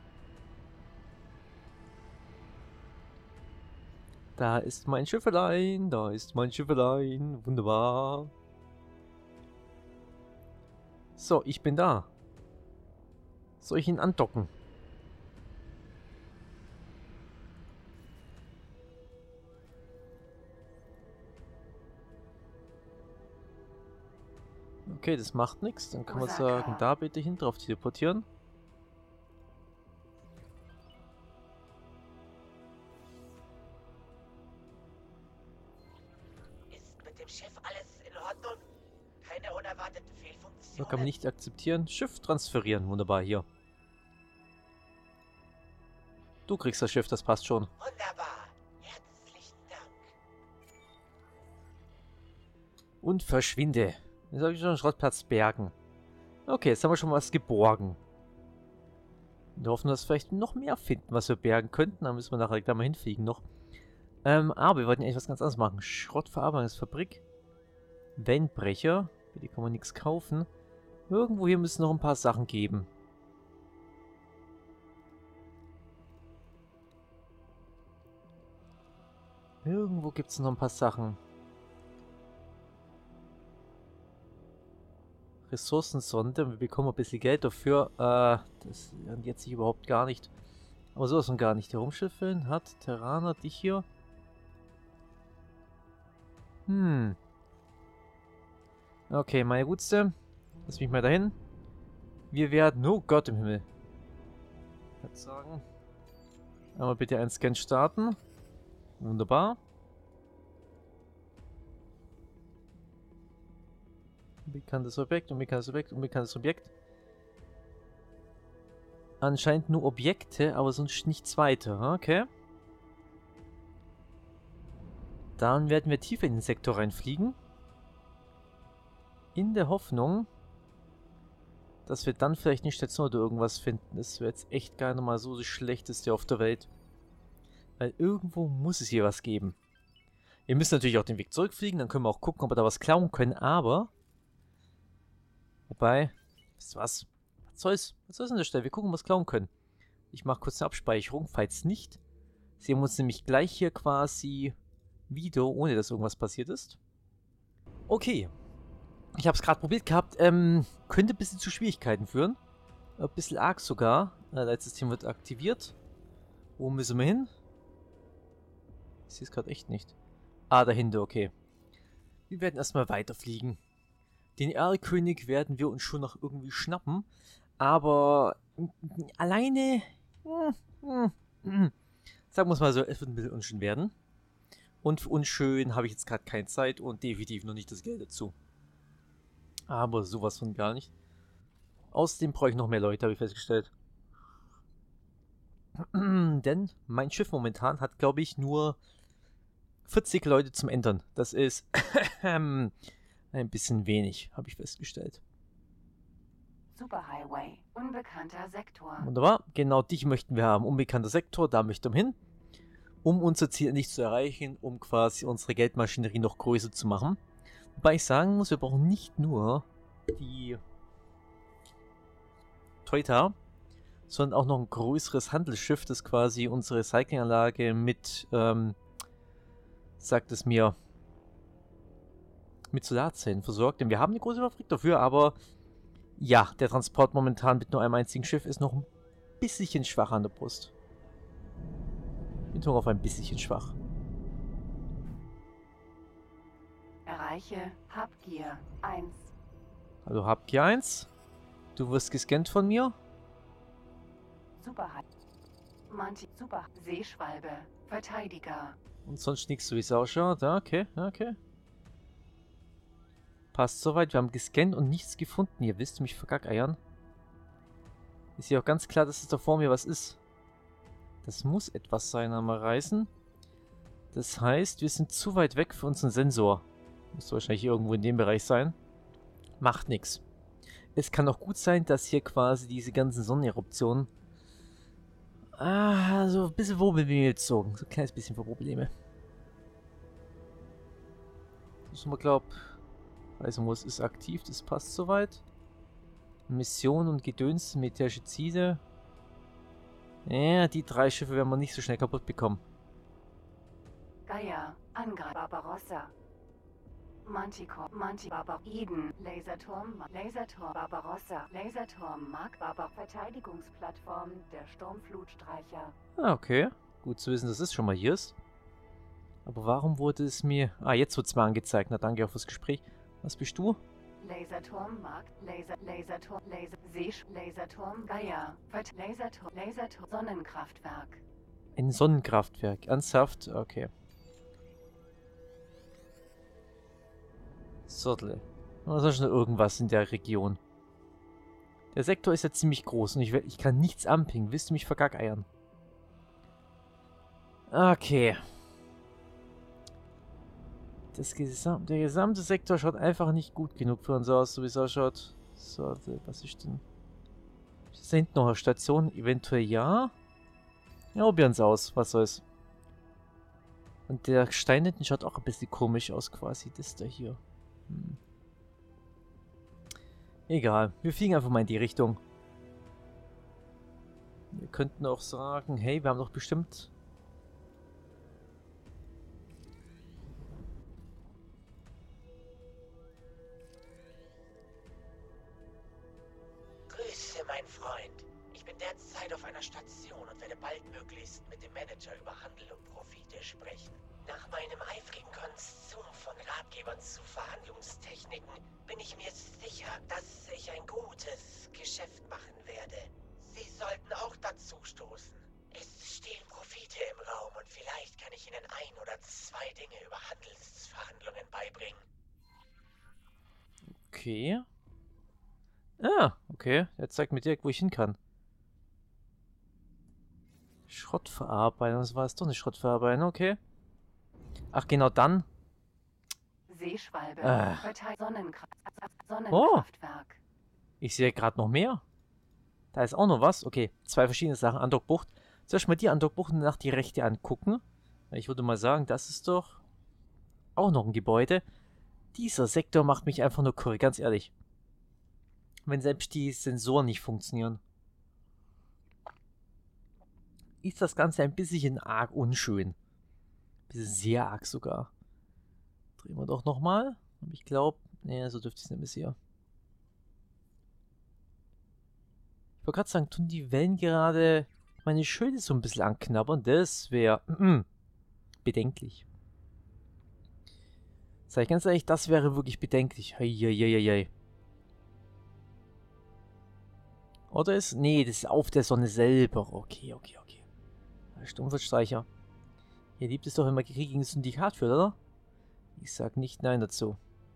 Da ist mein Schiffelein, da ist mein Schiffelein. Wunderbar. So, ich bin da. Soll ich ihn andocken? Okay, das macht nichts. Dann kann man sagen, da bitte hin drauf teleportieren. Ist mit dem Schiff alles in Ordnung? Keine unerwarteten So, Fehlfunktionen? kann man nicht akzeptieren. Schiff transferieren. Wunderbar, hier. Du kriegst das Schiff, das passt schon. Wunderbar. Herzlichen Dank. Und verschwinde. Jetzt habe ich schon einen Schrottplatz bergen. Okay, jetzt haben wir schon was geborgen. Wir hoffen, dass wir vielleicht noch mehr finden, was wir bergen könnten. Dann müssen wir nachher da mal hinfliegen noch. Ähm, aber wir wollten eigentlich was ganz anderes machen. Schrottverarbeitungsfabrik. Wellenbrecher. Für die kann man nichts kaufen. Irgendwo hier müssen noch ein paar Sachen geben. Irgendwo gibt es noch ein paar Sachen. Ressourcensonde. Wir bekommen ein bisschen Geld dafür. Äh, das rendiert sich überhaupt gar nicht. Aber sowas von gar nicht. Herumschiffeln hat Terraner dich hier. Hm. Okay, meine Gutste. Lass mich mal dahin. Wir werden... Oh Gott im Himmel. Ich würde sagen... Einmal bitte einen Scan starten. Wunderbar. Unbekanntes Objekt, unbekanntes Objekt, unbekanntes Objekt. Anscheinend nur Objekte, aber sonst nichts weiter. Okay. Dann werden wir tiefer in den Sektor reinfliegen. In der Hoffnung, dass wir dann vielleicht eine Station oder irgendwas finden. Das wäre jetzt echt gar nicht mal so das Schlechteste auf der Welt. Weil irgendwo muss es hier was geben. Wir müssen natürlich auch den Weg zurückfliegen, dann können wir auch gucken, ob wir da was klauen können, aber... Wobei, wisst ihr was? Was soll's? Was soll's an der Stelle? Wir gucken, was wir klauen können. Ich mache kurz eine Abspeicherung, falls nicht. Sehen wir uns nämlich gleich hier quasi wieder, ohne dass irgendwas passiert ist. Okay. Ich habe es gerade probiert gehabt. Ähm, könnte ein bisschen zu Schwierigkeiten führen. Ein bisschen arg sogar. Das Leitsystem wird aktiviert. Wo müssen wir hin? Ich sehe es gerade echt nicht. Ah, dahinter, okay. Wir werden erstmal weiterfliegen. Den Erlkönig werden wir uns schon noch irgendwie schnappen. Aber alleine... Hm, hm, hm. Sagen wir es mal so, es wird ein bisschen unschön werden. Und für unschön habe ich jetzt gerade keine Zeit und definitiv noch nicht das Geld dazu. Aber sowas von gar nicht. Außerdem brauche ich noch mehr Leute, habe ich festgestellt. Denn mein Schiff momentan hat, glaube ich, nur vierzig Leute zum Entern. Das ist ein bisschen wenig, habe ich festgestellt. Superhighway, unbekannter Sektor. Wunderbar, genau dich möchten wir haben. Unbekannter Sektor, da möchten wir hin. Um unser Ziel nicht zu erreichen, um quasi unsere Geldmaschinerie noch größer zu machen. Wobei ich sagen muss, wir brauchen nicht nur die Toyota, sondern auch noch ein größeres Handelsschiff, das quasi unsere Recyclinganlage mit, ähm, sagt es mir, mit Solarzellen versorgt. Denn wir haben eine große Fabrik dafür, aber ja, der Transport momentan mit nur einem einzigen Schiff ist noch ein bisschen schwach an der Brust. Betonung auf ein bisschen schwach. Erreiche Hubgear eins. Also Hubgear eins. Du wirst gescannt von mir. Superhigh. Manti Super Seeschwalbe. Verteidiger. Und sonst nichts, so wie es ausschaut. Ja, okay, okay. Passt soweit. Wir haben gescannt und nichts gefunden. Ihr wisst mich vergackeiern. Ist ja auch ganz klar, dass es da vor mir was ist. Das muss etwas sein am Reisen. Das heißt, wir sind zu weit weg für unseren Sensor. Muss wahrscheinlich irgendwo in dem Bereich sein. Macht nichts. Es kann auch gut sein, dass hier quasi diese ganzen Sonneneruptionen ah, so ein bisschen Wirbelwirbel gezogen. So ein kleines bisschen für Probleme. Das man glaubt, also muss ist aktiv, das passt soweit. Mission und Gedöns, militärische Ziele. Ja, die drei Schiffe werden wir nicht so schnell kaputt bekommen. Gaia, Angriff Barbarossa. Manticore, Manti Barbar Eden, Laserturm, Laserturm Barbarossa, Laserturm Mark Barbar, Verteidigungsplattform der Sturmflutstreicher. Ah, okay. Gut zu wissen, dass es schon mal hier ist. Aber warum wurde es mir... Ah, jetzt wird es mir angezeigt. Na, danke auch fürs Gespräch. Was bist du? Laserturm Mark, Laser, Laserturm, Laser, Seesch, Laserturm Gaia, Vert Laserturm, Laserturm, Sonnenkraftwerk. Ein Sonnenkraftwerk. Ernsthaft? Okay. Sottle. Was ist schon irgendwas in der Region? Der Sektor ist ja ziemlich groß und ich, ich kann nichts anpingen. Willst du mich vergackeiern? Okay. Das gesam der gesamte Sektor schaut einfach nicht gut genug für uns aus, so wie es ausschaut. So, was ist denn? Ist da hinten noch eine Station? Eventuell ja. Ja, probieren sie aus. Was soll's. Und der Stein hinten schaut auch ein bisschen komisch aus, quasi. Das da hier. Hm. Egal. Wir fliegen einfach mal in die Richtung. Wir könnten auch sagen, hey, wir haben doch bestimmt... Grüße, mein Freund. Ich bin derzeit auf einer Station und werde baldmöglichst mit dem Manager über Handel und Profite sprechen. Nach meinem eifrigen Konsum von Ratgebern zu Verhandlungstechniken bin ich mir sicher, dass ich ein gutes Geschäft machen werde. Sie sollten auch dazu stoßen. Es stehen Profite im Raum und vielleicht kann ich Ihnen ein oder zwei Dinge über Handelsverhandlungen beibringen. Okay. Ah, okay. Er zeigt mir direkt, wo ich hin kann. Schrottverarbeitung. Das war es doch nicht Schrottverarbeitung, okay. Ach, genau dann. Seeschwalbe, Ah. Sonnenkraft Oh. Sonnenkraftwerk. Ich sehe gerade noch mehr. Da ist auch noch was. Okay, zwei verschiedene Sachen. Andockbucht. Zuerst mal die Andockbucht und danach die rechte angucken. Ich würde mal sagen, das ist doch auch noch ein Gebäude. Dieser Sektor macht mich einfach nur kurz, ganz ehrlich. Wenn selbst die Sensoren nicht funktionieren. Ist das Ganze ein bisschen arg unschön. Ein bisschen sehr arg sogar. Drehen wir doch nochmal. Aber ich glaube, nee, so dürfte es nicht mehr sehr. Ich wollte gerade sagen, tun die Wellen gerade meine Schilde so ein bisschen anknabbern. Das wäre mm, bedenklich. Sag ich ganz ehrlich, das wäre wirklich bedenklich. Heieieiei. Oder ist... Nee, das ist auf der Sonne selber. Okay, okay, okay. Sturmverstreicher. Ihr liebt es doch, wenn man Krieg gegen das Syndikat führt, oder? Ich sag nicht nein dazu.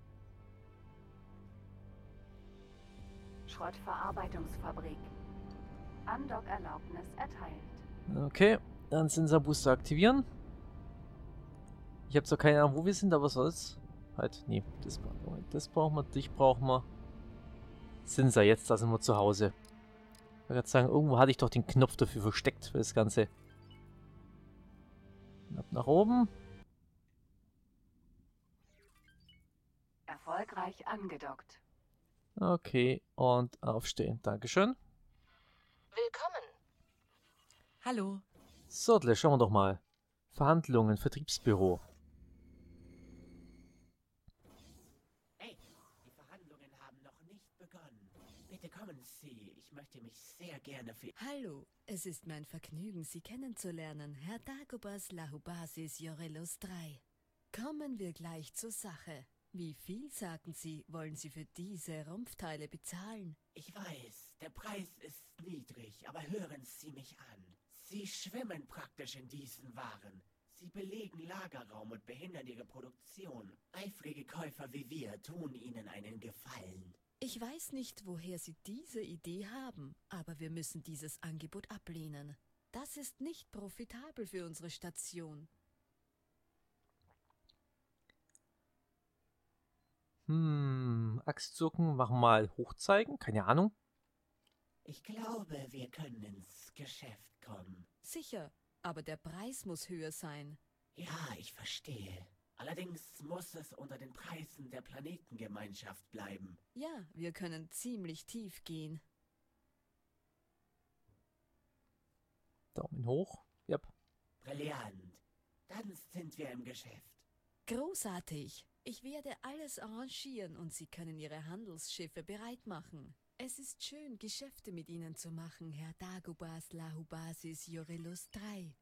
Schrottverarbeitungsfabrik. Andock-Erlaubnis erteilt. Okay, dann Sensorbooster aktivieren. Ich habe zwar keine Ahnung, wo wir sind, aber was soll's. Halt, nee, das, das brauchen wir, dich brauchen wir. Sensor, jetzt, da sind wir zu Hause. Ich wollte gerade sagen, irgendwo hatte ich doch den Knopf dafür versteckt, für das Ganze. Ab nach oben. Erfolgreich angedockt. Okay, und aufstehen. Dankeschön. Willkommen. Hallo. So, dann schauen wir doch mal. Verhandlungen, Vertriebsbüro. Hey, die Verhandlungen haben noch nicht begonnen. Bitte kommen Sie, ich möchte mich sehr gerne für... Hallo, es ist mein Vergnügen, Sie kennenzulernen, Herr Dagobas Lahubasis Jorellus drei. Kommen wir gleich zur Sache. Wie viel, sagen Sie, wollen Sie für diese Rumpfteile bezahlen? Ich weiß, der Preis ist niedrig, aber hören Sie mich an. Sie schwimmen praktisch in diesen Waren. Sie belegen Lagerraum und behindern ihre Produktion. Eifrige Käufer wie wir tun ihnen einen Gefallen. Ich weiß nicht, woher Sie diese Idee haben, aber wir müssen dieses Angebot ablehnen. Das ist nicht profitabel für unsere Station. Hm, Achszucken, mach mal hochzeigen, keine Ahnung. Ich glaube, wir können ins Geschäft kommen. Sicher, aber der Preis muss höher sein. Ja, ich verstehe. Allerdings muss es unter den Preisen der Planetengemeinschaft bleiben. Ja, wir können ziemlich tief gehen. Daumen hoch. Yep. Brillant. Dann sind wir im Geschäft. Großartig. Ich werde alles arrangieren und Sie können Ihre Handelsschiffe bereit machen. Es ist schön, Geschäfte mit Ihnen zu machen, Herr Dagobas Lahubasis Jorellus drei.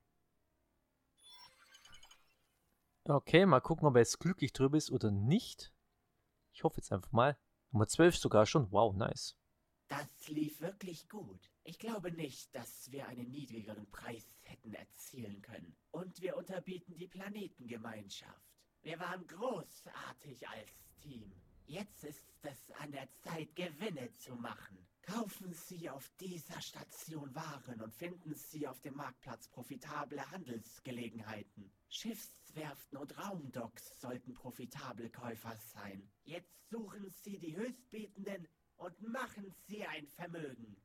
Okay, mal gucken, ob er jetzt glücklich drüber ist oder nicht. Ich hoffe jetzt einfach mal. Nummer zwölf sogar schon. Wow, nice. Das lief wirklich gut. Ich glaube nicht, dass wir einen niedrigeren Preis hätten erzielen können. Und wir unterbieten die Planetengemeinschaft. Wir waren großartig als Team. Jetzt ist es an der Zeit, Gewinne zu machen. Kaufen Sie auf dieser Station Waren und finden Sie auf dem Marktplatz profitable Handelsgelegenheiten. Schiffswerften und Raumdocks sollten profitable Käufer sein. Jetzt suchen Sie die Höchstbietenden und machen Sie ein Vermögen.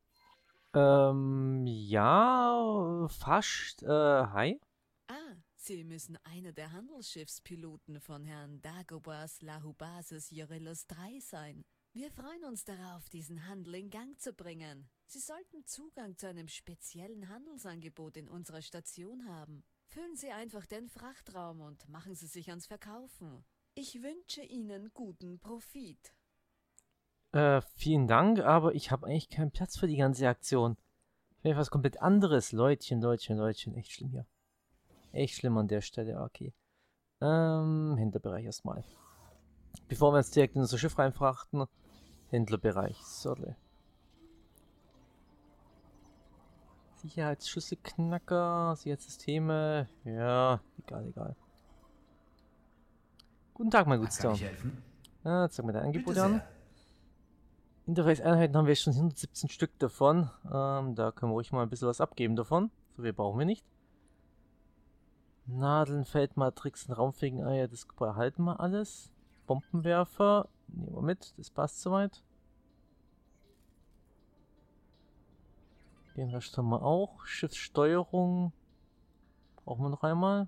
Ähm, ja, fast, äh, hi. Ah, Sie müssen einer der Handelsschiffspiloten von Herrn Dagobas Lahubasis Jorellus drei sein. Wir freuen uns darauf, diesen Handel in Gang zu bringen. Sie sollten Zugang zu einem speziellen Handelsangebot in unserer Station haben. Füllen Sie einfach den Frachtraum und machen Sie sich ans Verkaufen. Ich wünsche Ihnen guten Profit. Äh, vielen Dank, aber ich habe eigentlich keinen Platz für die ganze Aktion. Ich will was komplett anderes. Leutchen, Leutchen, Leutchen. Echt schlimm hier. Echt schlimm an der Stelle. Okay. Ähm, Händlerbereich erstmal. Bevor wir uns direkt in unser Schiff reinfrachten. Händlerbereich. So. Sicherheitsschlüsselknacker. Sicherheitssysteme. Ja, egal, egal. Guten Tag, mein Gutster. Kann ich helfen? Ah, zeig mir dein Angebot Bitte an. sehr. Interface-Einheiten haben wir schon hundertsiebzehn Stück davon. Ähm, da können wir ruhig mal ein bisschen was abgeben davon. So viel brauchen wir nicht. Nadeln, Feldmatrixen, raumfähigen Eier, das behalten wir alles. Bombenwerfer, nehmen wir mit, das passt soweit. Den Rest haben wir auch. Schiffssteuerung brauchen wir noch einmal.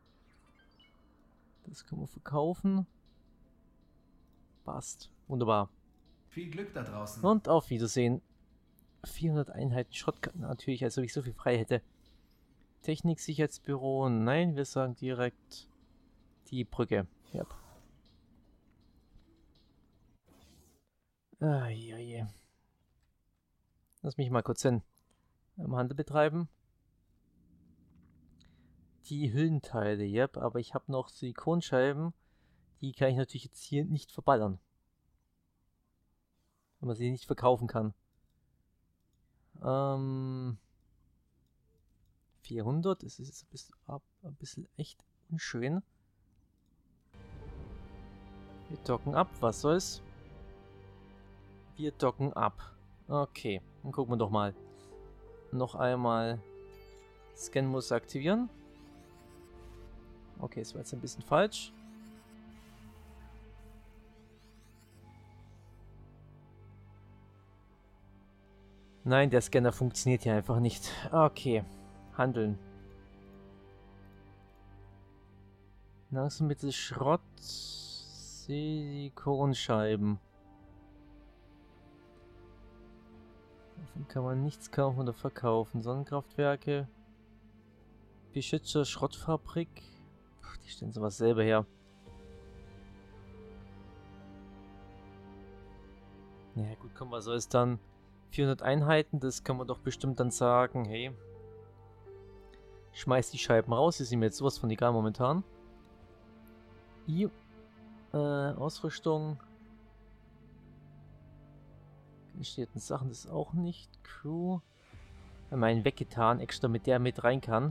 Das können wir verkaufen. Passt. Wunderbar. Viel Glück da draußen. Und auf Wiedersehen. vierhundert Einheiten Schrott, natürlich, als ob ich so viel frei hätte. Technik-Sicherheitsbüro, nein, wir sagen direkt die Brücke. Yep. Ah, je, je. Lass mich mal kurz hin. Am Handel betreiben. Die Hüllenteile, yep, aber ich habe noch Silikonscheiben. Die kann ich natürlich jetzt hier nicht verballern. Wenn man sie nicht verkaufen kann. Ähm, vierhundert, das ist jetzt ein bisschen, ab, ein bisschen echt unschön. Wir docken ab, was soll's? Wir docken ab. Okay, dann gucken wir doch mal. Noch einmal Scan muss aktivieren. Okay, das war jetzt ein bisschen falsch. Nein, der Scanner funktioniert hier einfach nicht. Okay, handeln. Nahrungsmittel, Schrott, Silikonscheiben. Davon kann man nichts kaufen oder verkaufen. Sonnenkraftwerke, Beschützer, Schrottfabrik. Puh, die stellen sowas selber her. Ja gut, komm, was soll es dann? vierhundert Einheiten, das kann man doch bestimmt dann sagen, hey, schmeiß die Scheiben raus, die sind mir jetzt sowas von egal momentan. I, äh, Ausrüstung. Gestellten Sachen, das auch nicht. Crew. Haben wir einen weggetan, extra mit der mit rein kann.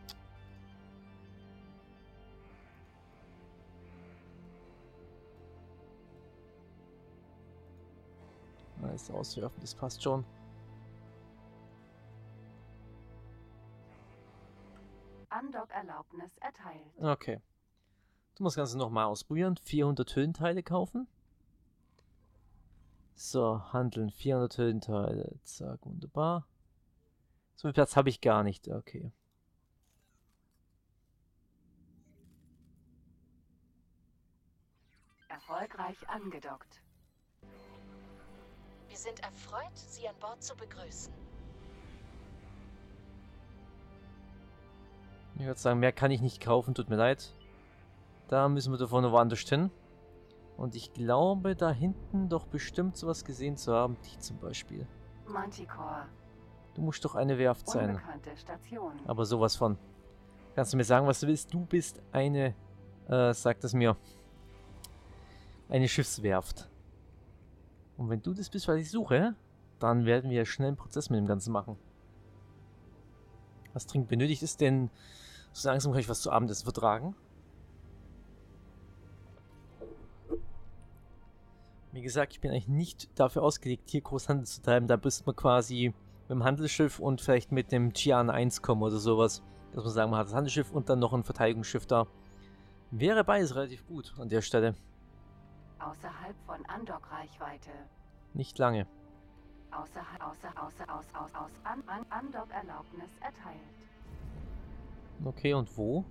Alles auswerfen, das passt schon. Undock-Erlaubnis erteilt. Okay. Du musst das Ganze nochmal ausprobieren. vierhundert Hüllenteile kaufen. So, handeln. vierhundert Hüllenteile. Zack, wunderbar. So viel Platz habe ich gar nicht. Okay. Erfolgreich angedockt. Wir sind erfreut, Sie an Bord zu begrüßen. Ich würde sagen, mehr kann ich nicht kaufen, tut mir leid. Da müssen wir davon woanders hin. Und ich glaube, da hinten doch bestimmt sowas gesehen zu haben. Die zum Beispiel. Manticore. Du musst doch eine Werft sein. Unbekannte Station. Aber sowas von. Kannst du mir sagen, was du willst? Du bist eine, äh, sagt es mir, eine Schiffswerft. Und wenn du das bist, was ich suche, dann werden wir schnell einen Prozess mit dem Ganzen machen. Was dringend benötigt ist, denn so langsam kann ich was zu Abendessen vertragen. Wie gesagt, ich bin eigentlich nicht dafür ausgelegt, hier groß Handel zu treiben. Da müsste man quasi mit dem Handelsschiff und vielleicht mit dem Tian eins kommen oder sowas. Dass man sagen, man hat das Handelsschiff und dann noch ein Verteidigungsschiff da. Wäre beides relativ gut an der Stelle. Außerhalb von Undock-Reichweite. Nicht lange. Außerhalb, außer, außer, aus, aus, aus, an, an, Undock-Erlaubnis erteilt. Okay, und wo?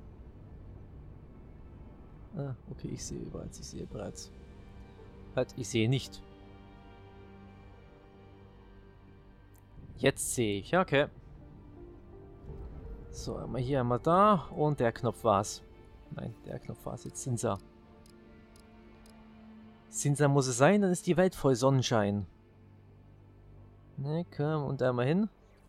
Ah, okay, ich sehe bereits, ich sehe bereits. Halt, ich sehe nicht. Jetzt sehe ich, ja, okay. So, einmal hier, einmal da und der Knopf war's. Nein, der Knopf war's, jetzt Sinsa. Sinsa muss es sein, dann ist die Welt voll Sonnenschein. Ne, komm, und einmal hin.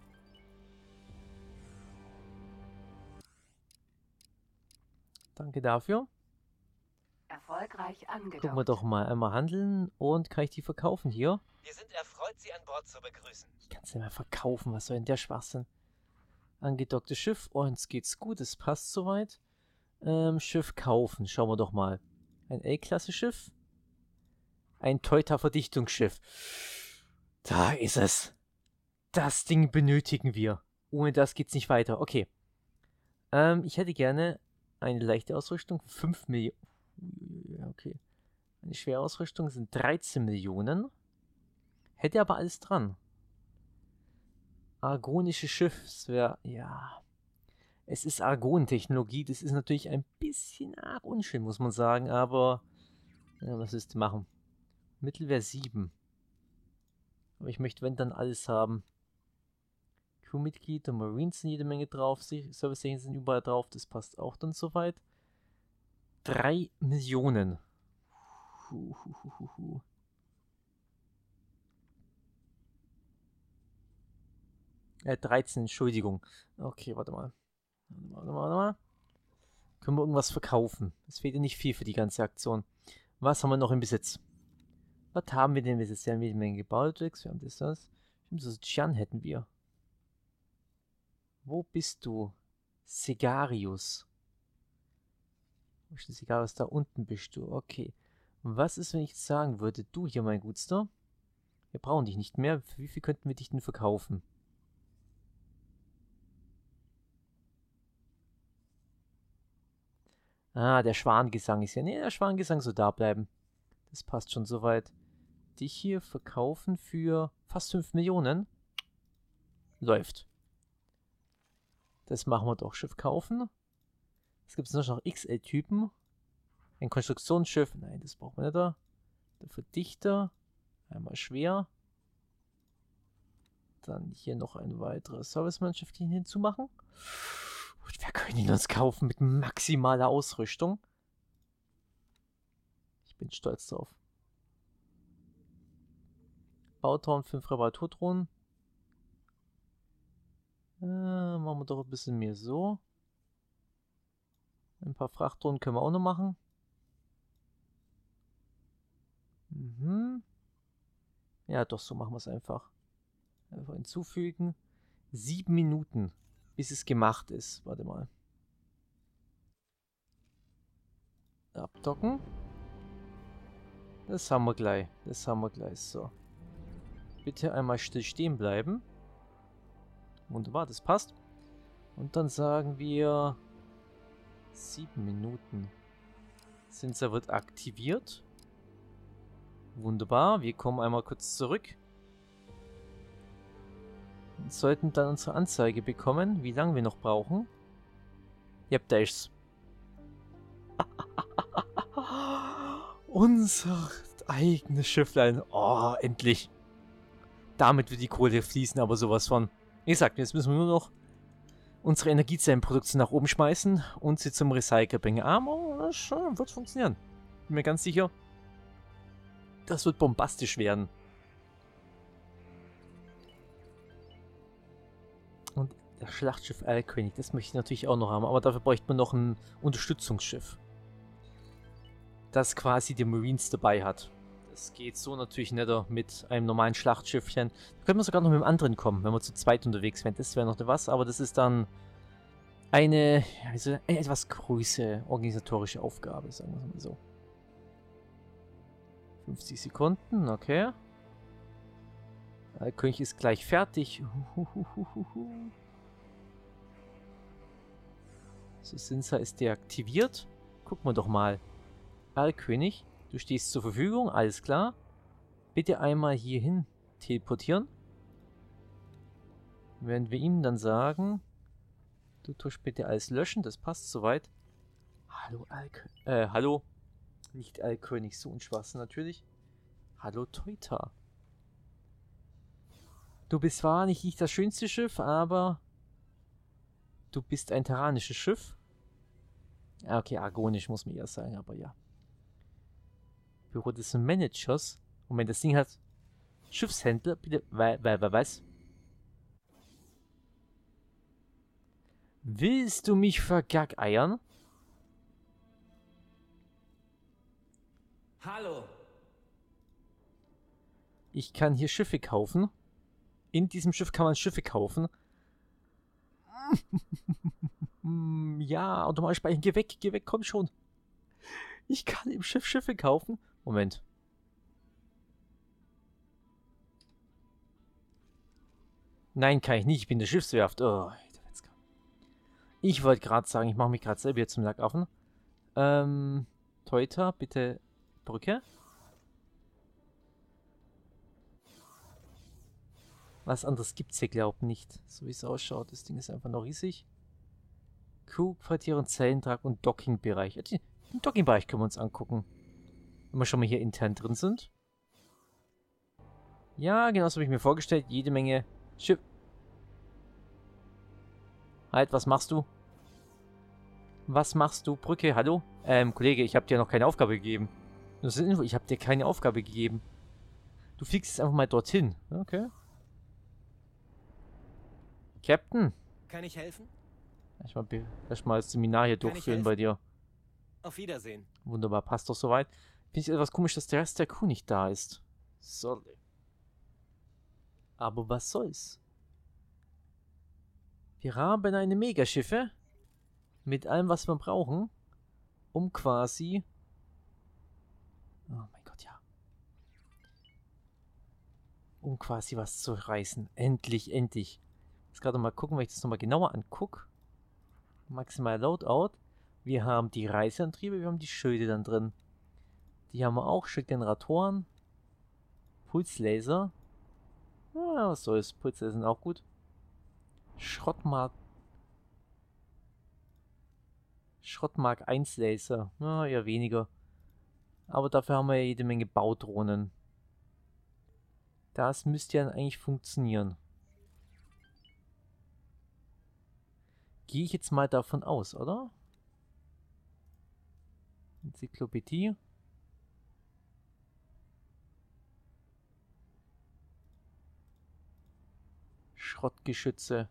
Danke dafür. Erfolgreich angedockt. Gucken wir doch mal. Einmal handeln und kann ich die verkaufen hier? Wir sind erfreut, Sie an Bord zu begrüßen. Ich kann es nicht mehr verkaufen. Was soll denn der Schwachsinn? Angedocktes Schiff. Oh, uns geht's gut. Es passt soweit. Ähm, Schiff kaufen. Schauen wir doch mal. Ein L-Klasse-Schiff. Ein Teuta-Verdichtungsschiff. Da ist es. Das Ding benötigen wir. Ohne das geht's nicht weiter. Okay. Ähm, ich hätte gerne eine leichte Ausrüstung. fünf Millionen. Okay. Eine schwere Ausrüstung sind dreizehn Millionen. Hätte aber alles dran. Argonische Schiffswehr. Ja. Es ist Argon-Technologie. Das ist natürlich ein bisschen arg unschön, muss man sagen. Aber ja, was ist zu machen? Mittelwehr sieben. Aber ich möchte, wenn dann alles haben. Crewmitglied und Marines sind jede Menge drauf. Service-Agents sind überall drauf. Das passt auch dann soweit. drei Millionen. Huhuhuhu. Äh, dreizehn, Entschuldigung. Okay, warte mal. Warte mal, warte mal, warte mal. Können wir irgendwas verkaufen? Es fehlt ja nicht viel für die ganze Aktion. Was haben wir noch im Besitz? Was haben wir denn im Besitz? Wir haben jede Menge Baldrix, wir haben das, das. Stimmt, so Gian hätten wir. Wo bist du? Segarius. Wo ist der Segarius? Da unten bist du. Okay. Und was ist, wenn ich jetzt sagen würde, du hier, mein Gutster, wir brauchen dich nicht mehr. Für wie viel könnten wir dich denn verkaufen? Ah, der Schwangesang ist ja... Nee, der Schwangesang soll da bleiben. Das passt schon soweit. Dich hier verkaufen für fast fünf Millionen. Läuft. Das machen wir doch. Schiff kaufen. Es gibt noch X L-Typen. Ein Konstruktionsschiff. Nein, das braucht man nicht da. Der Verdichter. Einmal schwer. Dann hier noch ein weiteres Servicemannschaft hinzumachen. Und wir können ihn uns kaufen mit maximaler Ausrüstung. Ich bin stolz drauf. Bauturm, fünf Reparaturdrohnen. Äh, machen wir doch ein bisschen mehr so. Ein paar Frachtdrohnen können wir auch noch machen. Mhm. Ja, doch, so machen wir es einfach. Einfach hinzufügen. Sieben Minuten, bis es gemacht ist. Warte mal. Abdocken. Das haben wir gleich. Das haben wir gleich. So. Bitte einmal still stehen bleiben. Wunderbar, das passt. Und dann sagen wir... Sieben Minuten. Sensor wird aktiviert. Wunderbar, wir kommen einmal kurz zurück. Und sollten dann unsere Anzeige bekommen, wie lange wir noch brauchen. Ja, da ist's. Unser eigenes Schifflein. Oh, endlich. Damit wird die Kohle fließen, aber sowas von. Wie gesagt, jetzt müssen wir nur noch unsere Energiezellenproduktion nach oben schmeißen und sie zum Recycle bringen. Aber das wird funktionieren. Bin mir ganz sicher. Das wird bombastisch werden. Und das Schlachtschiff Erlkönig, das möchte ich natürlich auch noch haben. Aber dafür bräuchte man noch ein Unterstützungsschiff. Das quasi die Marines dabei hat. Das geht so natürlich nicht mit einem normalen Schlachtschiffchen. Da können wir sogar noch mit dem anderen kommen, wenn wir zu zweit unterwegs wären. Das wäre noch was, aber das ist dann eine, also eine etwas größere organisatorische Aufgabe, sagen wir es mal so. fünfzig Sekunden, okay. Der König ist gleich fertig. So, Sinsa ist deaktiviert. Gucken wir doch mal. Erlkönig, du stehst zur Verfügung, alles klar. Bitte einmal hierhin teleportieren. Werden wir ihm dann sagen, du tust bitte alles löschen, das passt soweit. Hallo Erlkönig, äh, hallo. Nicht Erlkönig, so ein Schwachsinn natürlich. Hallo Teuta. Du bist zwar nicht, nicht das schönste Schiff, aber du bist ein terranisches Schiff. Okay, argonisch muss man eher sagen, aber ja. Büro des Managers. Moment, das Ding hat Schiffshändler, bitte, weil, weil, weil, was? Willst du mich vergackeiern? Hallo. Ich kann hier Schiffe kaufen. In diesem Schiff kann man Schiffe kaufen. Ja, automatisch speichern. Geh weg, geh weg, komm schon. Ich kann im Schiff Schiffe kaufen. Moment. Nein, kann ich nicht. Ich bin der Schiffswerft. Oh, ich wollte gerade sagen, ich mache mich gerade selber zum Lackaffen. Ähm, Teuta, bitte Brücke. Was anderes gibt es hier, glaubt nicht. So wie es ausschaut. Das Ding ist einfach noch riesig. Crew, Quartier und Zellentrag und Dockingbereich. Den Dockingbereich können wir uns angucken. Wenn wir schon mal hier intern drin sind. Ja, genau so habe ich mir vorgestellt. Jede Menge Schiff. Halt, was machst du? Was machst du? Brücke, hallo? Ähm, Kollege, ich habe dir noch keine Aufgabe gegeben. Das ist Info, ich habe dir keine Aufgabe gegeben. Du fliegst jetzt einfach mal dorthin. Okay. Captain. Kann ich helfen? Erstmal, erstmal das Seminar hier durchführen bei dir. Auf Wiedersehen. Wunderbar, passt doch soweit. Finde ich etwas komisch, dass der Rest der Crew nicht da ist. Sorry. Aber was soll's? Wir haben eine Megaschiffe mit allem, was wir brauchen, um quasi... Oh mein Gott, ja. Um quasi was zu reißen. Endlich, endlich. Jetzt gerade mal gucken, wenn ich das nochmal genauer angucke. Maximal Loadout. Wir haben die Reiseantriebe, wir haben die Schilde dann drin. Die haben wir auch. Schildgeneratoren. Pulslaser. Ah, was soll's. Pulslaser sind auch gut. Schrottmark. Schrottmark eins Laser. Na, eher weniger. Aber dafür haben wir ja jede Menge Baudrohnen. Das müsste ja eigentlich funktionieren. Gehe ich jetzt mal davon aus, oder? Enzyklopädie. Schrottgeschütze.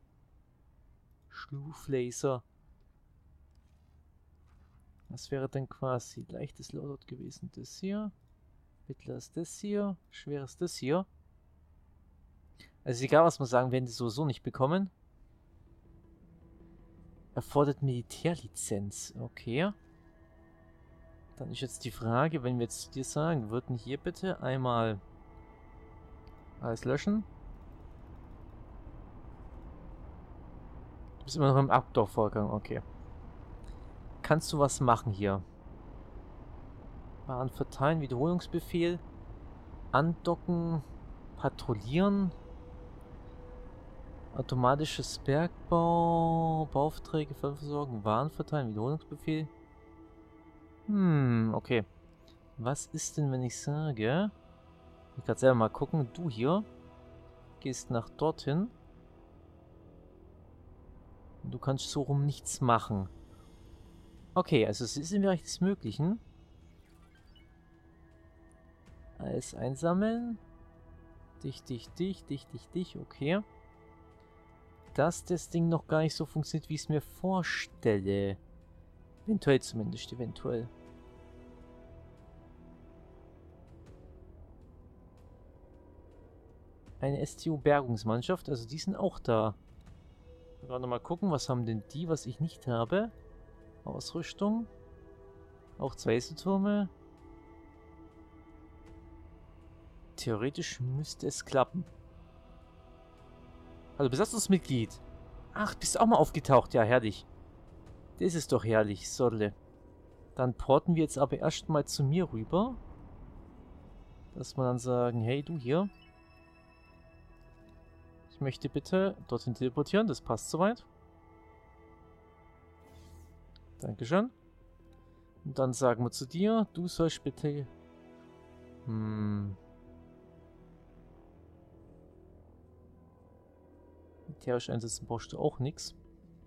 Schluflaser. Was wäre denn quasi leichtes Loadout gewesen? Das hier. Mittleres das hier. Schweres das hier. Also egal, was wir sagen, werden die sowieso nicht bekommen. Erfordert Militärlizenz. Okay. Dann ist jetzt die Frage, wenn wir jetzt zu dir sagen würden, hier bitte einmal alles löschen. Du bist immer noch im Abdorf-Vorgang, okay. Kannst du was machen hier? Waren verteilen, Wiederholungsbefehl, andocken, patrouillieren, automatisches Bergbau, Beaufträge, Versorgung, Waren verteilen, Wiederholungsbefehl. Hm, okay. Was ist denn, wenn ich sage... Ich kann gerade selber mal gucken. Du hier gehst nach dorthin. Und du kannst so rum nichts machen. Okay, also es ist im Bereich des Möglichen. Alles einsammeln. Dich, dich, dich, dich, dich, dich. Okay. Dass das Ding noch gar nicht so funktioniert, wie ich es mir vorstelle. Eventuell zumindest, eventuell. Eine S T U-Bergungsmannschaft, also die sind auch da. Gerade mal gucken, was haben denn die, was ich nicht habe? Ausrüstung. Auch zwei Türme. Theoretisch müsste es klappen. Also Besatzungsmitglied. Ach, bist du auch mal aufgetaucht? Ja, herrlich. Das ist doch herrlich, Sorle. Dann porten wir jetzt aber erstmal zu mir rüber. Dass wir dann sagen, hey, du hier. Ich möchte bitte dorthin teleportieren, das passt soweit. Dankeschön. Und dann sagen wir zu dir, du sollst bitte... Hm... Militärisch einsetzen brauchst du auch nichts.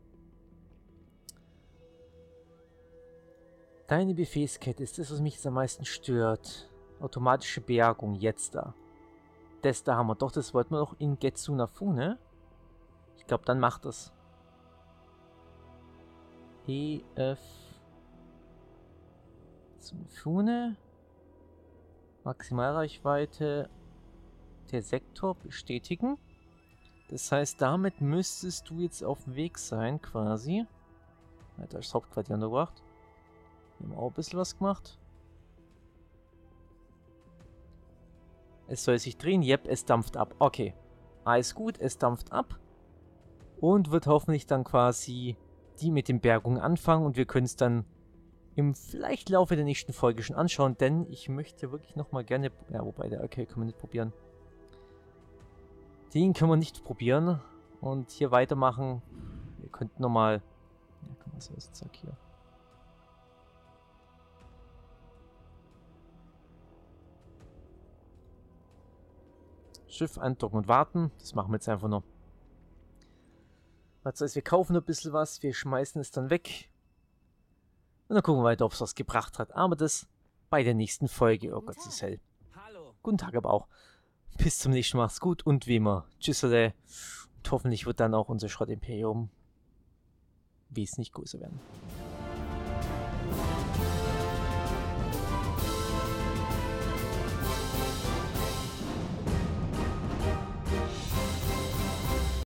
Deine Befehlskette ist das, was mich jetzt am meisten stört. Automatische Bergung, jetzt da. Das da haben wir doch, das wollten wir noch in Getsunafune. Ich glaube, dann macht das. E F Getsunafune. Maximalreichweite. Der Sektor bestätigen. Das heißt, damit müsstest du jetzt auf dem Weg sein, quasi. Da ist das Hauptquartier untergebracht. Wir haben auch ein bisschen was gemacht. Es soll sich drehen. Yep, es dampft ab. Okay. Alles gut, es dampft ab. Und wird hoffentlich dann quasi die mit den Bergungen anfangen. Und wir können es dann im vielleicht Laufe der nächsten Folge schon anschauen. Denn ich möchte wirklich nochmal gerne... Ja, wobei, der okay, können wir nicht probieren. Den können wir nicht probieren. Und hier weitermachen. Wir könnten nochmal... Ja, kann man so, zack, hier. Schiff andocken und warten. Das machen wir jetzt einfach noch. Was heißt, wir kaufen ein bisschen was, wir schmeißen es dann weg. Und dann gucken wir weiter, ob es was gebracht hat. Aber das bei der nächsten Folge. Oh Gott, es ist hell. Hallo. Guten Tag aber auch. Bis zum nächsten Mal. Macht's gut und wie immer. Tschüssele. Und hoffentlich wird dann auch unser Schrott-Imperium wesentlich größer werden.